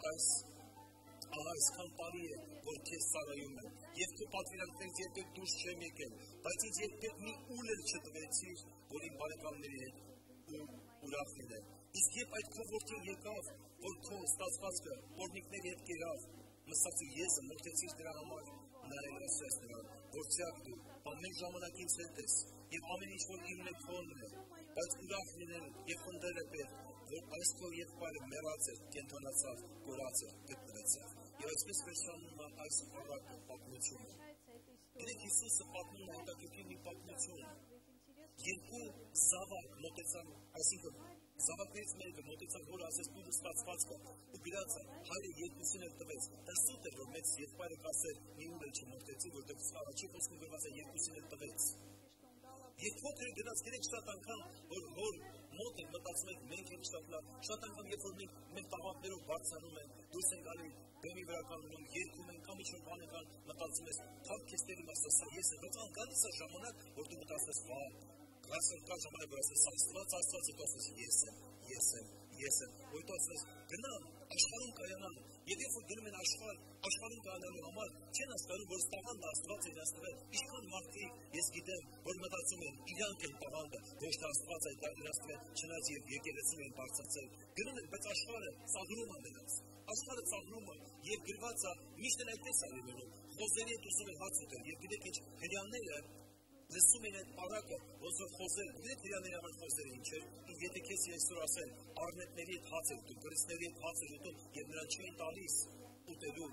այսքան տարի է, որ քեզ ծառայում եմ, եւ քո պատվիրանքներից երբեք դուրս չեմ եկել, բայց ինձ երբեք մի ուլ էլ չտվեցիր, որ իմ բարեկամների հետ ուրախ լինեմ։ Իսկ երբ այդ քո որդին եկավ, որ քո ստացվածքը օրհնիկների հետ կերավ, մսացու եզը մորթեցիր դրա համար, նա էլ ասեց նրան, որ ցավ դու ամեն ժամանակ ինձ հետ ես, եւ ամեն ինչ որ իմն է քոնն է, բայց ուրախ լինել եւ խնդրել է պետք, որ այս քո եղբայրը մեռած էր, կենդանացավ, կորած էր, գտնվեցավ։ Եվ այսպես վերջանում է այս առակը պատմությունը։ Գիտեք, Հիսուսը պատմում է հետաքրքիր մի պատմություն։ Երկու զավակ մոտեցան, այսինքն զավակներից մեկը մոտեցավ, որ ասեց դու ստացվածքը ու գրածը, հայրը երկուսին էլ տվեց։ Դա սուտ էր, որ մեծ եղբայրը կասեր, մի ուր էլ չմոտեցի, որտեղ առաջի խոսքում գրված է երկուսին էլ տվեց։ Եվ փոքր գնաց, գիտեք, շատ անգամ, որ մոտ են մտածում ենք, մենք ենք շատ լավ, շատ անգամ, երբ որ մենք տաղանդներով բարձրանում են, դուրս են գալի, բեմի վրա կանգնում, երգում են, կամ ինչ-որ բան են մտածում ես, թափ քեզ տեղի մասը, սա ես եմ, բայց գալիս է ժամանակ, որ դու մտածում ես, կա ժամանակ, որ ասես, Աստված, հետո ասես, ես եմ, որ դու ասես, գնամ, աշխարհում կայանան, եւ երբ որ գնում են աշխարհում կայանալու համար, չեն հասկանում, որ տաղանդը Աստված է դասվել, ինչքան մարդիկ, ես գիտեմ, որ մտածում են, իրանք են տաղանդը, ոչ թե Աստված է դասվել, չնայած եւ եկեղեցին են բարձրացել, գնում են, բայց աշխարհը ծաղրում է նրանց, աշխարհը ծաղրում է եւ գրված է, միշտ էլ այդպես է լինում, խոզերի հետ ուզում են հաց ուտել, եւ գիտեք ինչ, հрьяաները լսում են այդ առակը, ոնց խոզեր, գիտեք հрьяաների համար խոզերը ինչ է, եթե քեզ այսօր ասեն, առնետների հետ հաց են ուտում, կրիստների հետ հաց են ուտում, եւ նրան չեն տալիս ուտելու։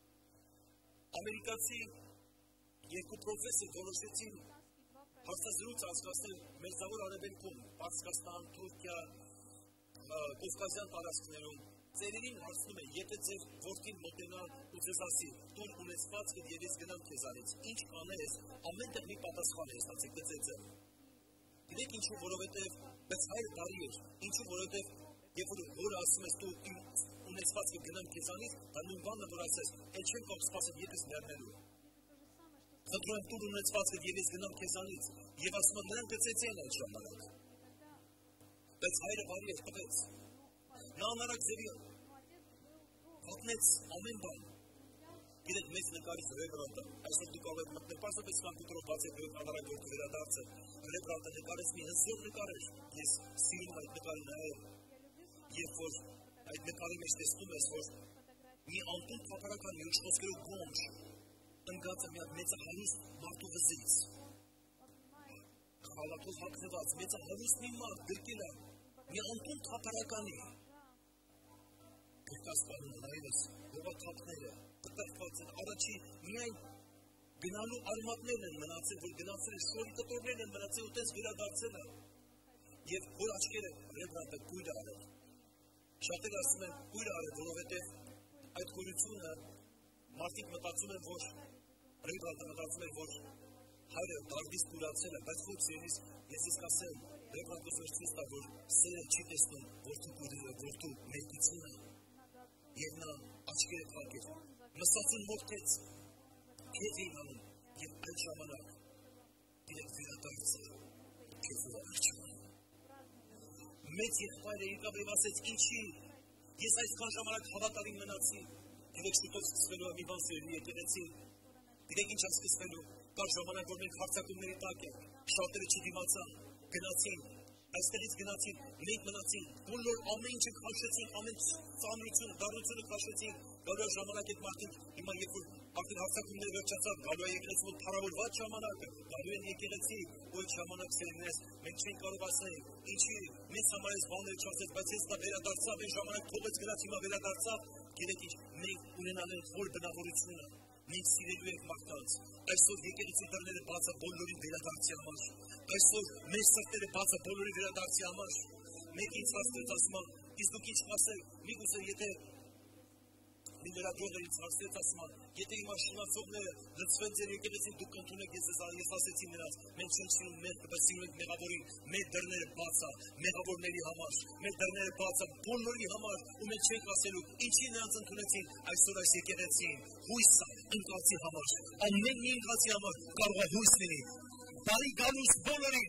Ամերիկացի երկու պրոֆեսոր որոշեցին հարցազրույց անցկացնել Մերձավոր Արևելքում, Պարսկաստան, Թուրքիա, Կովկասյան տարածքներում, ծերերին հարցնում են, եթե ձեր որդին մոտենա ու ձեզ ասի, դու ունեցվածքդ եւ ես գնամ քեզանից, ինչ կանես, ամենտեղ մի պատասխան է ասացեք, գծեցը։ Գիտեք ինչու, որովհետեւ բայց հայրը բարի էր, ինչու, որովհետեւ երբ որ ասում ես դու ունեցվածքը գնամ քեզանից, դա նույն բանն է, որ ասես, այդ չեմ կարող սպասել ես մեռնելու։ Խնդրում եմ դու ունեցվածքդ եւ ես գնամ քեզանից, եւ ասում եմ նրանք գծեցին այդ ժամանակ։ Բայց հայրը բարի էր, տվեց։ Նա անարակ ձևի հատնեց ամեն բան։ Գիտեք, մեծ նկարիչ Ռեմբրանդտը, այսօր դուք կարող եք մտնել, պարզապես կամպյուտերով բացեք անարակ գործ վերադարձը, Ռեմբրանդտը նկարեց մի հզոր նկար էր, ես սիրում այդ նկարը նայել, երբ որ այդ նկարի մեջ տեսնում ես, որ մի անտուն թափարական մի ուշ խոսքերով բոմջ ընկած է մի հատ մեծահարուստ մարդու վզից, խալաթով հագնված, մեծահարուստ մի մարդ գրկել է, մի անտուն թափարականի, Կրկասպանում նայելս, հողաթափները, կտրված են, առաջի միայն գնալու արմատներն են մնացել, որ գնացել են, շորի կտորներն են մնացել ու տես վերադարձել են։ Եվ որ աչքերը Ռեմբրանդտը կույր արել։ Շատերը ասում են կույր արել, որովհետև այդ կույրությունը մարդիկ մտածում են, որ Ռեմբրանդտը մտածում են, որ հայրը դարդից կուրացել է, բայց ոչ սերից ես կասեմ, Ռեմբրանդտը ցույց տա, որ սերը չի տեսնում որդու կույրը, որդու մերկությունը։ Եվ նա աչքերը փակեց, մսացուն մորթեց, քեզ էին անում, եւ այդ ժամանակ իրեք վերադարձը քեզ վերարջում։ Մեծ եղբայրը եկավ եւ ասեց, ինչի, ես այսքան ժամանակ հավատարիմ մնացի, գիտեք շուտով սկսվելու է մի բան սերելի եկեղեցին, գիտեք ինչ է սկսվելու, կար ժամանակ, որ մենք հարձակումների տակ ենք, շատերը չդիմացան, գնացին, այստեղից գնացին, մենք մնացին, բոլոր ամեն ինչը քաշեցին, ամեն ծանրությունը, դառնությունը քաշեցին, Գալու է ժամանակ այդ մարդիկ հիմա երբ որ արդեն հարցակումները վերջացավ, գալու է եկեղեցի մոտ փառավորված ժամանակը, գալու են եկեղեցի, ու այդ ժամանակ սերունդներս մենք չենք կարող ասել, ինչի մեծ համար այս բաները չասեց, բայց ես դա վերադարձավ, այն ժամանակ թողեց գնաց, հիմա վերադարձավ, գիտեք ինչ, մենք ունենալ ենք խոր բնավորությունը, մենք սիրելու ենք մարդկանց, այսօր եկեղեցի դռները բաց է բոլորի վերադարձի համար, այսօր մեր սրտերը բաց է բոլորի վերադարձի համար, մեկ ինձ հաստատ ասում է, իսկ դուք ինչ ասեք, միգուցե եթե մի լրագրողը ինձ հարցրեց ասում է, եթե իմ աշնանացողները լցվեն ձեր եկեղեցին, դուք ընդունեք, ես ասեցի նրանց, մենք չենք սիրում մեր սիրում ենք մեղավորին, մեր դռները բաց է մեղավորների համար, մեր դռները բաց է բոլորի համար, ու մենք չենք ասելու, ինչի նրանց ընդունեցին, այսօր այս եկեղեցին հույս է ընկածի համար, ամեն մի ընկածի համար կարող է հույս լինի, բարի գալուս բոլորին։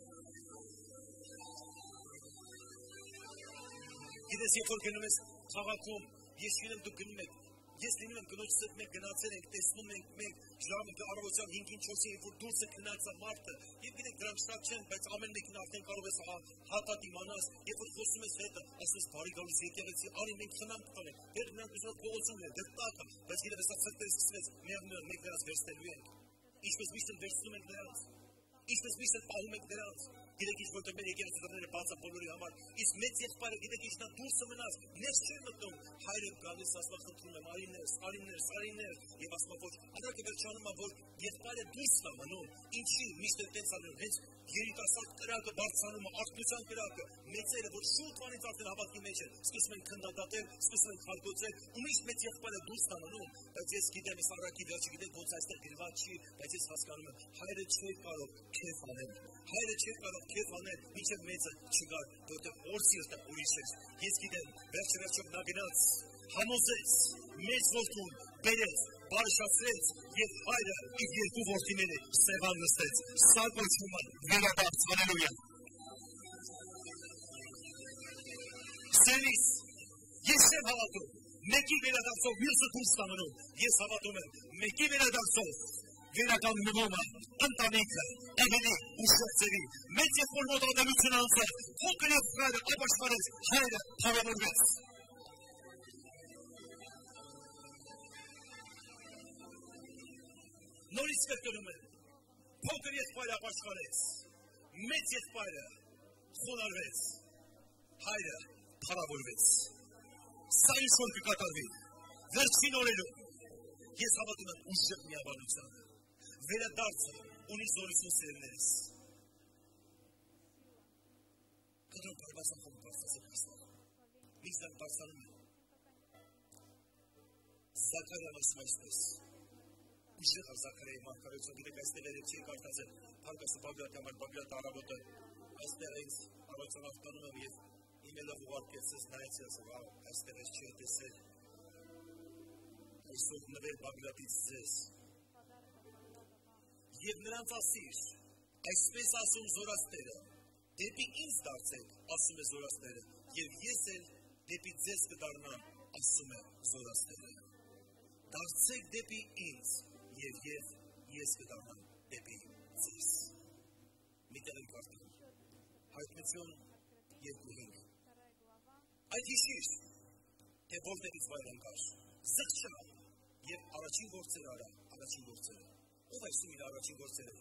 Գիտես, երբ որ գնում ես քաղաքում, ես չունեմ դուք գնում եք, ես լինում եմ կնոջս հետ մենք գնացել ենք, տեսնում ենք մենք ժամը առավոտյան 5-ին 4-ին, երբ որ դուրս է քնած է մարդը, և գիտեք դրանք շատ չեն, բայց ամեն մեկին արդեն կարող ես հատատ իմանաս, երբ որ խոսում ես հետը, ասես բարի գալուս եկեղեցի, արի մենք խնամ կտանենք, դեռ նրանք մի շոտ փողոցում են, դեռ տակը, բայց գիտեք հեսա սրտերը սկսվեց, մենք նրանց վերցնելու ենք, ինչպես միշտ վերցնում ենք նրանց, ինչպես միշտ պահում ենք նրանց, գիտեք ինչ որտեղ մեր եկեղեցի դռները բաց է բոլորի համար, իսկ մեծ եղբայրը գիտեք ինչ նա դուրսը մնաց, ներս չի մտնում, հայրը գալիս ասում խնդրում եմ, արի ներս, եւ ասում ոչ, անդրակը վերջանում է, որ եղբայրը դուրս է մնում, ինչի միշտ էլ տենց անում, հենց երիտասարդ կրակը բարձրանում է, արտության կրակը, մեծերը, որ շուտ բանից արդեն հավատքի մեջ են, սկսում են քննադատել, սկսում են խարդոծել, ու միշտ մեծ եղբայրը դուրս է մնում, բայց ես գիտեմ, ես առակի վերջը գիտեք ոնց այստեղ գրված չի, բայց ես հասկանում եմ, հայրը չի կարող քեֆ անել, հայրը չի կարող քեֆ անել, մինչև մեծը չգար, որտեղ օր սիրտը ուրիշ է։ Ես գիտեմ, վերջով նա գնաց, համոզեց, մեծ որդուն բերեց, բարշացրեց եւ հայրը իր երկու որդիները սեղան նստեց։ Սա կոչվում է վերադարձ, հալելույա։ Սերիս, ես չեմ հավատում, մեկի վերադարձով մյուսը դուրս է մնում, ես հավատում եմ, մեկի վերադարձով վերականգնվում է ընտանիքը, ավելի ուշացրի, մեծ և որ մոտատելություն անցավ, փոքր և հայրը ապաշխարեց, հայրը թավավորվեց։ Նորից կրկնում եմ, փոքր եղբայրը ապաշխարեց, մեծ եղբայրը խոնարհվեց, հայրը թավավորվեց։ Սա ինչ որ կկատարվի, վերջին օրերում, ես հավատում եմ ուժեղ միաբանությամբ, վերադարձը ունի զորություն սերունդներս։ Կդրում բարբասան խոմ բարսասը կստավ, մինչ դեմ բարսանում եմ, Զաքարյան ասում այսպես, ուժեղ ար Զաքարյայի մարգարեություն, գիտեք այստեղ երև չի կարդացել, Փարքասը Բագրատի համար Բագրատ առավոտը, այստեղ ինձ առողջան ավտանում եմ և իմելով ուղարկեցես նայեցի ասել, այստեղ ես չի տեսել, այսօր նվեր Բագրատից ձեզ, և նրանց ասիր, այսպես ասում զորացները, դեպի ինձ դարձեք, ասում է զորացները, և ես էլ դեպի ձեզ կդառնամ, ասում է զորացները, դարձեք դեպի ինձ, և ես կդառնամ դեպի ձեզ։ Միտեղ եմ կարդում, հայտնություն 2:5 Այդ հիշիր, թե որտեղից վայր ընկար, զղջա և առաջին գործեր արա, առաջին գործերը։ Ով այսում իր առաջին գործերը։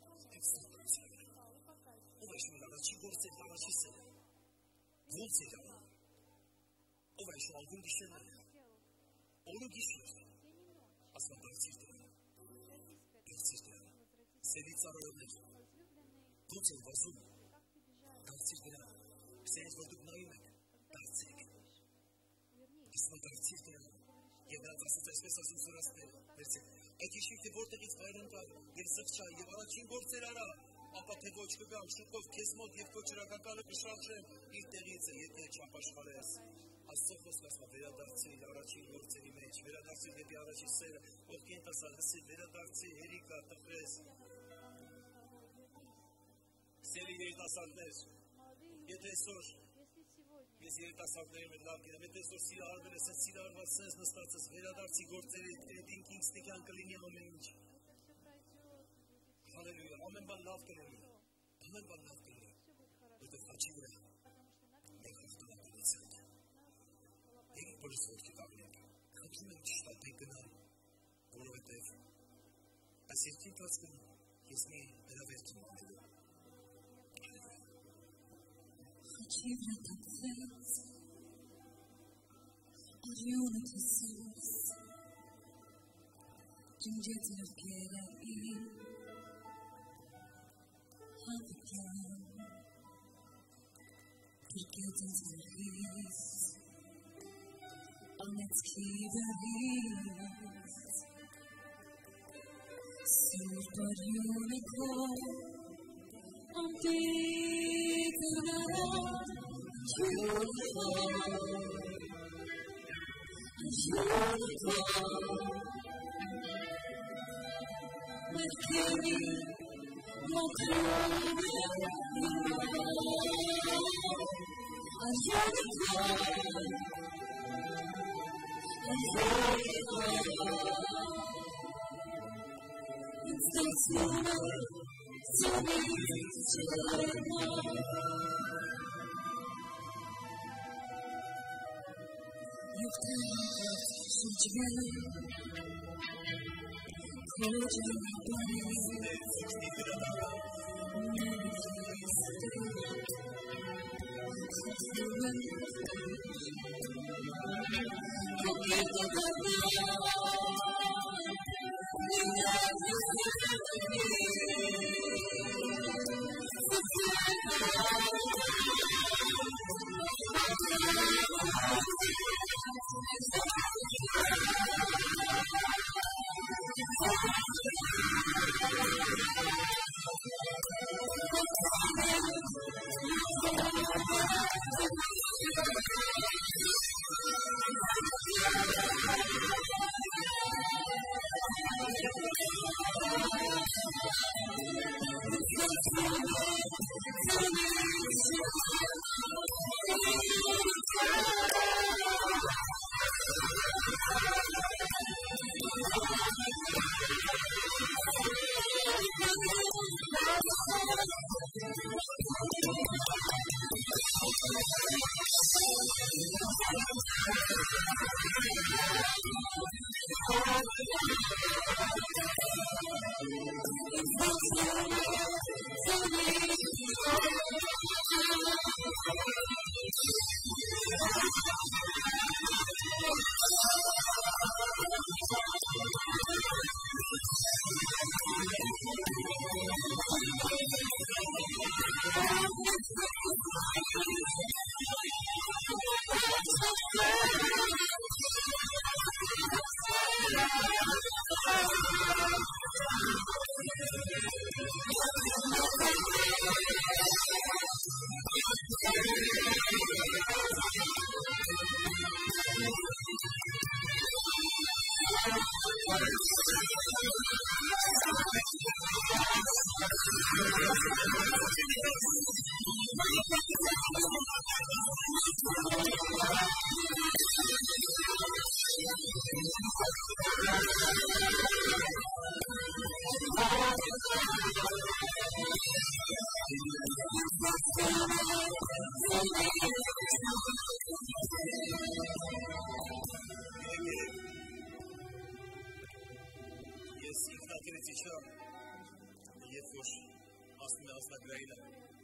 Ով այսում իր առաջին գործերը, առաջին սերը։ Ոնց էր արա։ Ով այսում ալգում գիշերները։ Օրու գիշեր։ Ասում դարձիր դրան։ Դարձիր դրան։ Սերի ծառայողներ։ Ոնց էր վազում։ Դարձիր դրան։ Սերից որ դուք նայում եք, դարձեք։ Իսմա դարձիր դրան։ Եվ նրանց ասուց այսպես ասում զորացները, վերցեք, այդ հիշիր թե որտեղից վայր ընկար, և զղջա, և առաջին գործեր արա, ապա թե ոչ կգամ, շուտով քեզ մոտ և քո ճրագակալը կշարժեմ, իր տեղից է, եթե չապաշխարես։ Աստծո խոսքը ասում է վերադարձիր առաջին գործերի մեջ, վերադարձիր դեպի առաջին սերը, ովքեր տասա լսի, վերադարձիր, հերիկա, տխրես։ Սերի երիտասարդներ, եթե այսօր ես երիտասարդների մեջ լավ գիտեմ, եթե այսօր սիրահարվել ես, սիրահարված սենց նստած ես, վերադարձի գործերի, հետին կինգստիկյան կլինի ամեն ինչ։ Հալելույա, ամեն բան լավ կլինի, ամեն բան լավ կլինի, որտեղ խաչի վրա մենք հաղթանակ ունեցանք։ Եկեք բոլորս ոտքի կանգնենք, ուզում եմ շտապի գնալ, որովհետև այս երկրի ընթացքում ես մի հրավերք եմ անդելու։ Խաչի վրա թափվեց արյունը քսուս, ջնջեց ներկերը իմ հավիտյան, գրկեց ինձ ներհիս, անեցքի վերից, սուրբ արյունը քո, անտիկ ունարան, ջյունը քո, ջյունը քո, ներքերի մոտրում արյունը քո, ինձ դարձնում է սովից չերնա և թանքած շրջվել քո ճանապարհից ներքից խփվում եմ քո Ես ինքնատիրից իջա, երբ որ ասում է ազնագրայինը,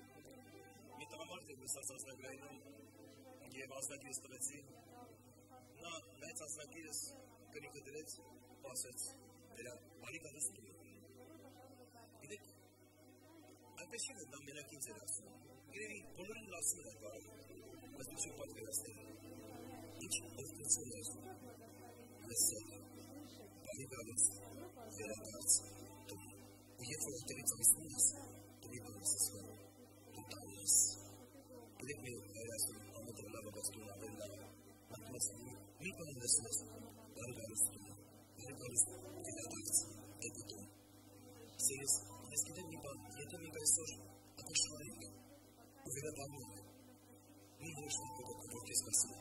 մի տղամարդ է լսած ազնագրայինում և ազնագիրս տվեցի, նա նայեց ազնագիրս, կնիքը դրեց, ասեց, դրա բարի գալստում է։ Գիտեք, այնպես չի, որ նա մենակ ինձ էր ասում, իրերի բոլորին լասում էր բարի, բայց մի շուտ պատկերացնել, ինչ ովտեցում էր, լսել, բարի գալուց, վերադարձ, դու, ու երբ որ այդտեղից անցնում ես, դու մի բան ես ասում, դու տան ես։ Գիտեք մի հայրասում, ամոթը լավը բաց դու նավեր լավ, մատում ես, մի բան լսում ես, բարի գալուց դու, վերադարձ, դեպի դու։ Սերես, ես գիտեմ մի բան, եթե մենք այսօր ակաշվարենք, ու վերադառնում ենք, մի հորշտիկ կողոք, որ կես կասում,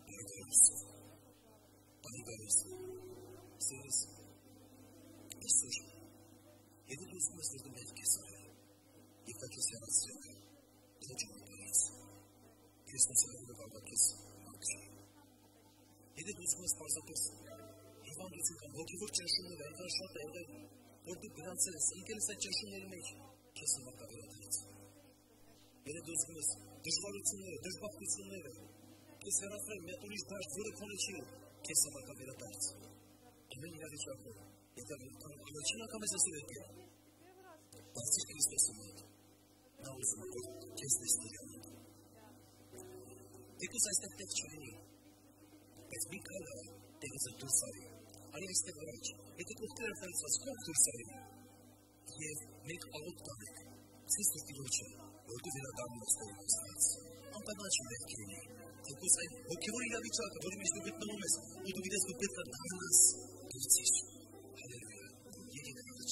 բարի գալուց, սերես, այսօր, եթե դու ուզում ես, որ դու մեկ կես արել, և դա կես հեռացրել, քո ճանապարհից, Քրիստոսի անունով աղոթես մաքրի։ Եթե դու ուզում ես պարզապես հիվանդություն կամ հոգևոր ճնշումներ այնքան շատ է եղել, որ դու գրանցել ես, ընկել ես այդ ճնշումների մեջ, քեզ համար կա վերադարձ։ Երբ դու զգում ես դժվարությունները, դժբախտությունները, քեզ հեռացնել մի ուրիշ դաշտ, որը քոնը չի, քեզ համար կա վերադարձ։ Ամեն իրավիճակում, եթե առաջին անգամ ես ասել եկել, բացիր Քրիստոսի մոտ, նա ուզում է, որ քեզ տեսնի իր մոտ։ Եկուս այստեղ տեղ չլինի, բայց մի քայլ տեղից դուրս արի, արի այստեղ առաջ, եթե կողքերը ֆրանսված կողք դուրս արի, և մենք աղոտ տանենք, ցույց տուր Տիրոջը, որ դու վերադառնում ես Տեր Աստված։ Անպայման չի պետք է լինի, եկուս այն հոգևոր իրավիճակը, որի մեջ դու գտնվում ես, ու դու գիտես դու պետք է դառնաս, դուրսիր։ Հալելույա, եկեք առաջ։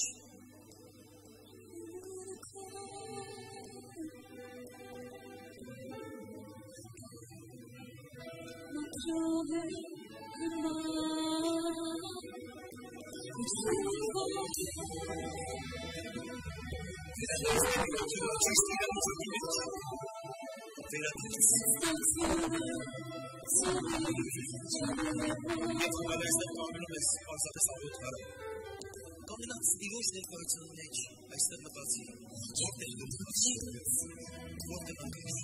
Կամենաց դիվոյս ներկայության մեջ այստեղ մտածի, որտեղ անգես։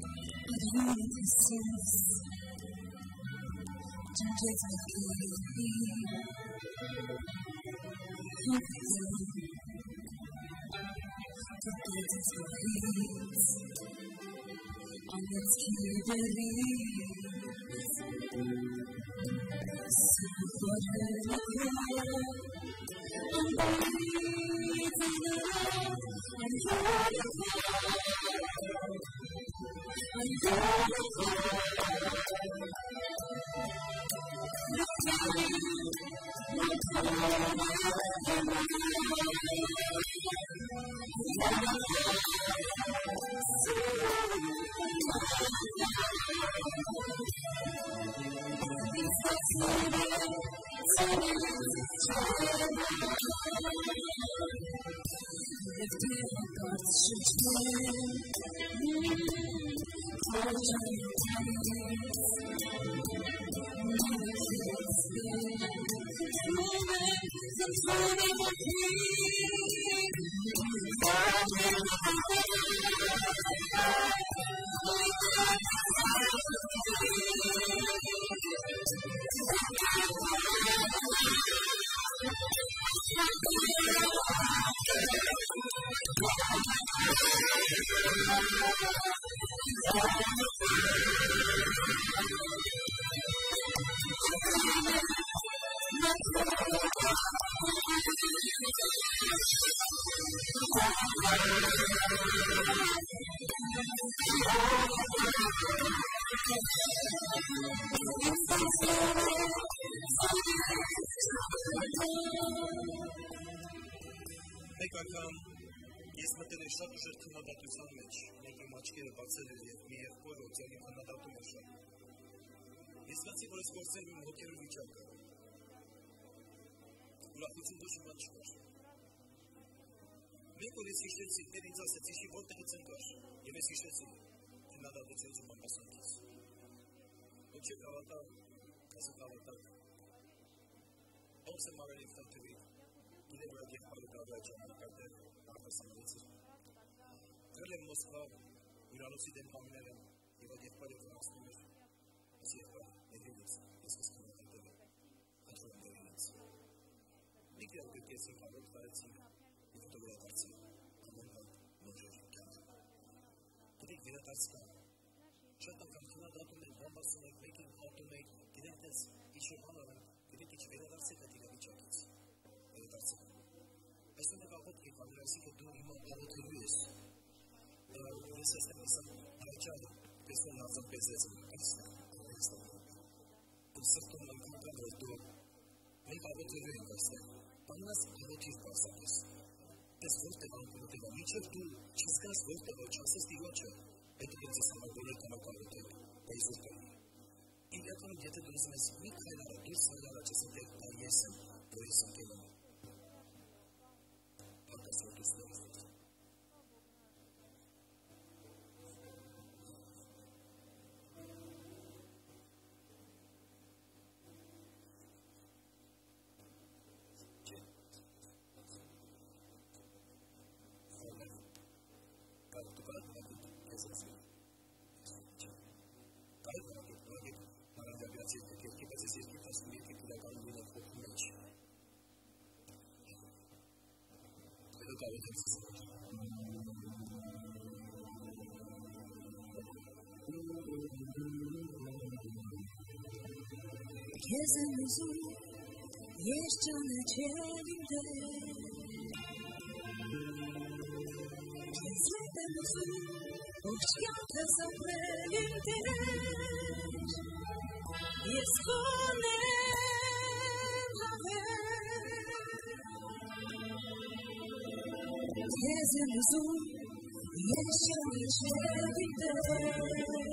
Մեկ անգամ ես մտել եմ շատ ուժեղ քննադատության մեջ, մեկ իմ աչքերը բացել էր և մի եղբոր օգյանի քննադատում էր շատ։ Ես զգացի, որ ես գործել իմ հոգևոր վիճակը։ Ուրախություն ոչ մի բան չկար։ Մեկ օր ես հիշեցի, Տեր ինձ ասեց, հիշի որտեղից ընկար, և ես հիշեցի քննադատությունից ու բամբասանքից։ Ոչ եք հավատա, ասեք հավատակ։ Ոնց եմ արել իմ խնդրի, գիտեմ, որ եղբայրը դավայ ժամանակատեր արտասանալից էր։ Գրել եմ Մոսկվա, հյուրանոցի դեմ կամինել եմ, և այդ եղբայրը վնասնում էր, ես եղբայր, ներհելից, ես կսկում եմ հետել եմ, հատվում եմ ներհելից։ Մի կերան կրկեցինք, առոք տարեցինք, և հետո վերադարձինք, ամեն բան նոժեր կյանք։ Գիտեք վերադարձ կա, շատ անգամ քննադատում ենք, բամբասում ենք, մեկին հատում ենք, գիտենք տես ինչ-որ բան արենք, գիտենք ինչ վերադարձեք այդ իրավիճակից, վերադարձեք։ Այսօր մեկ աղոտ եք անել, այսինքն դու հիմա աղոթելու ես։ Ես այստեղ ասեմ, հայճանը, տեսնում նազան պեզեց եմ, այստեղ։ Դու սրտում անգամ կան, որ դու մենք աղոթելու ենք այստեղ, բաննաս աղոթիր պարսապես։ Ես որտեղ անգամ ուտեղա, միչև դու չզգաս որտեղ որ չասես Տիրոջը, հետո ես ես համար բոլոր կարող աղոթել, բայց որ կանի։ Իրականում, եթե դու ուզում ես մի քայլ արա, դուրս հայլ առաջ ես ընտեղ, բան ես եմ, որ ես ընկել եմ։ Պարտաս որ դուրս ներս ես։ կարող եմ Քեզ եմ ուզում, ես ճանաչել իմ Տեր Քեզ եմ ուզում, ողջ կյանքս ապրել իմ Տեր Ես քոն եմ հավել Քեզ եմ ուզում, ես ճանաչել իմ Տեր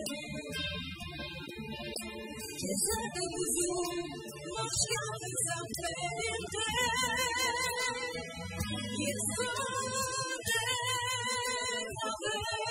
Քեզ եմ ուզում, ողջ կյանքս ապրել իմ Տեր Ես քոն եմ հավել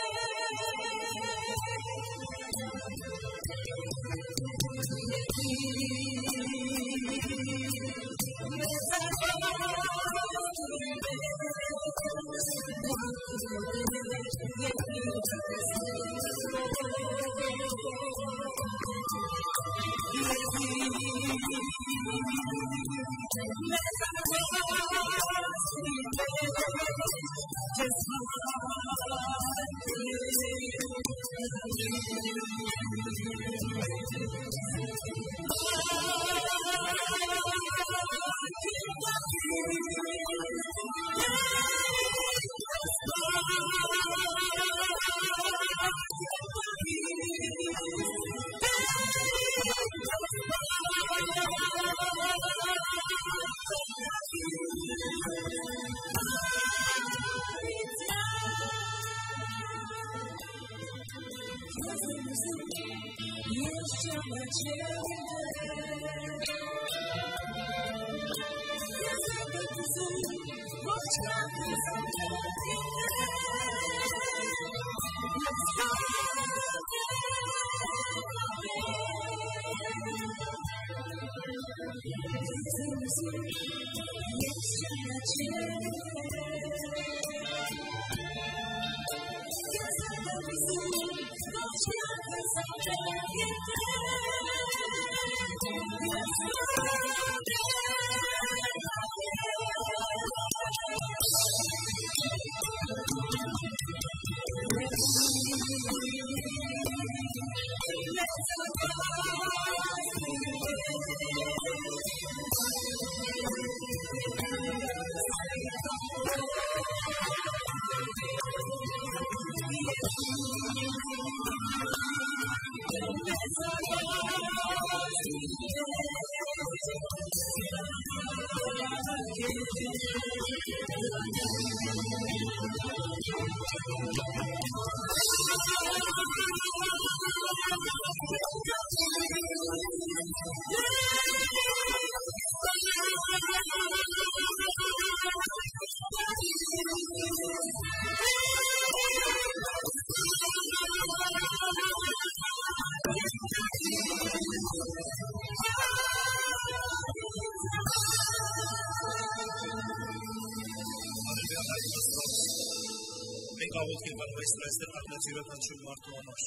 Մենք աղոթքի վարվայստր այստեղ առնած յուրաքանչյուր մարդու համար։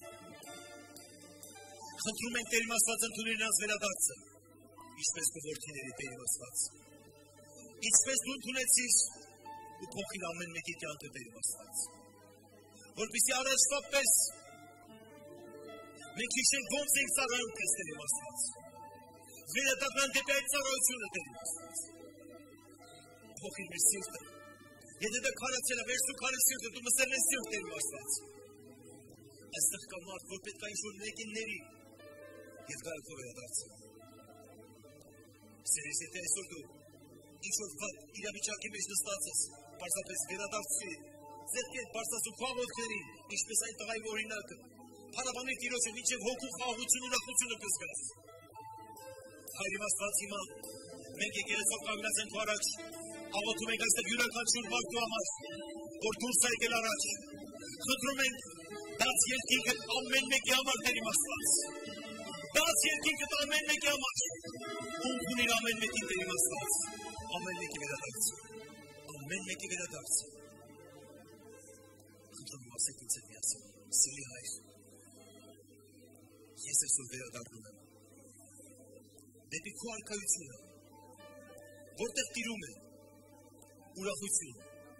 Խնդրում ենք Տեր իմ Աստված ընդունել նրանց վերադարձը, ինչպես քո որդիների Տեր իմ Աստված։ Ինչպես դու ընդունեցիր ու փոխիր ամեն մեկի կյանքը Տեր իմ Աստված։ Որպեսզի առաջվա պես մենք հիշենք ոնց ենք ծառայում քեզ Տեր իմ Աստված։ Վերադառնանք դեպի այդ ծառայությունը Տեր իմ Աստված։ Փոխիր մեր սիրտը։ Եթե դա քարացել է, վերցու քարի սիրտը, դու մստել ես սիրտ Տեր իմ Աստված։ Այստեղ կա մարդ, որ պետք է ինչ-որ ներկինների և գալ քո վերադարձը։ Սիրես, եթե այսօր դու ինչ-որ վատ իրավիճակի մեջ նստած ես, պարզապես վերադարձի, ձեռքեր բարձրացու քո աղոթքներին, ինչպես այն տղայի օրինակը, փառաբանիր Տիրոջը, մինչև հոգու խաղաղություն, ուրախությունը կզգաս։ Հայր իմ Աստված, հիմա մենք եկեղեցով կանգնած ենք քո առաջ, աղոթում ենք այստեղ յուրաքանչյուր մարդու համար, որ դուրս է եկել առաջ։ Խնդրում ենք բաց երկինքը ամեն մեկի համար Տեր իմ Աստված։ Բաց երկինքը ամեն մեկի համար։ Ում ունիր ամեն մեկին Տեր իմ Աստված։ Ամեն մեկի վերադարձ։ Ամեն մեկի վերադարձ։ Խնդրում եմ ասեք ինձ հետ միասին։ Սիրելի Հայր, ես այսօր վերադառնում եմ։ Դեպի քո արքայությունը, որտեղ տիրում է ուրախություն,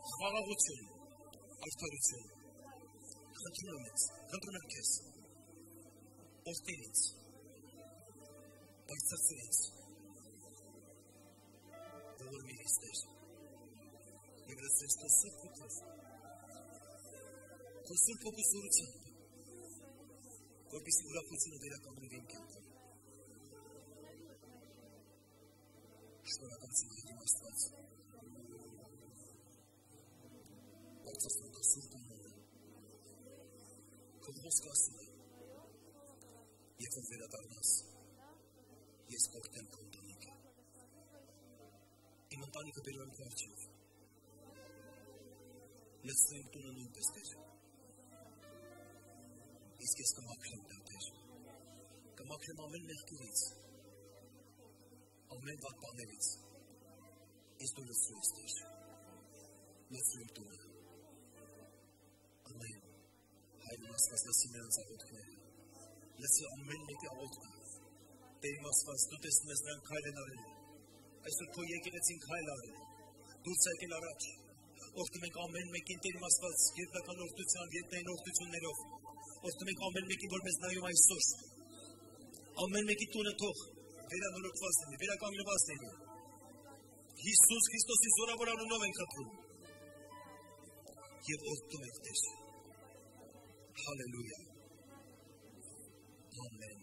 խաղաղություն, արդարություն, խնդրում եմ քեզ, որդինից, բարձրացրից, ողորմիրից Տեր, և լսես քո սուրբ հոգով, քո սուրբ հոգու զորությամբ, որպեսզի ուրախությունը վերականգնվի իմ կյանքում։ Շնորհակալություն Տեր Աստված։ Բարձրացնում քո սուրբ անունը, քո խոսքը ասում է, երբ որ վերադառնաս, ես կօգնեմ քո ընտանիքը։ Իմ ընտանիքը բերում եմ քո առջև։ Լցրու իմ տունը նույնպես Տեր։ Իսկ ես կմաքրեմ դա Տեր։ Կմաքրեմ ամեն մեղքերից, ամեն վատ բաներից։ Իսկ դու լցրու ես Տեր։ Լցրու իմ տունը։ Ամեն։ Հայրն Աստված լսի նրանց աղոթքները։ Լսի ամեն մեկի աղոթքը։ Տեր իմ Աստված, դու տեսնում ես նրանք քայլ են արել։ Այսօր քո եկեղեցին քայլ արել։ Դուրս եկել առաջ։ Օգնում ենք ամեն մեկին Տեր իմ Աստված, գերբնական օրհնությամբ, երկնային օրհնություններով։ Օգնում ենք ամեն մեկին, որ մեզ նայում այսօր։ Ամեն մեկի տունը թող վերանորոգված լինի, վերականգնված լինի։ Հիսուս Քրիստոսի զորավոր անունով ենք խնդրում։ Եվ օրհնում ենք Տեր։ Հալելույա։ Ամեն։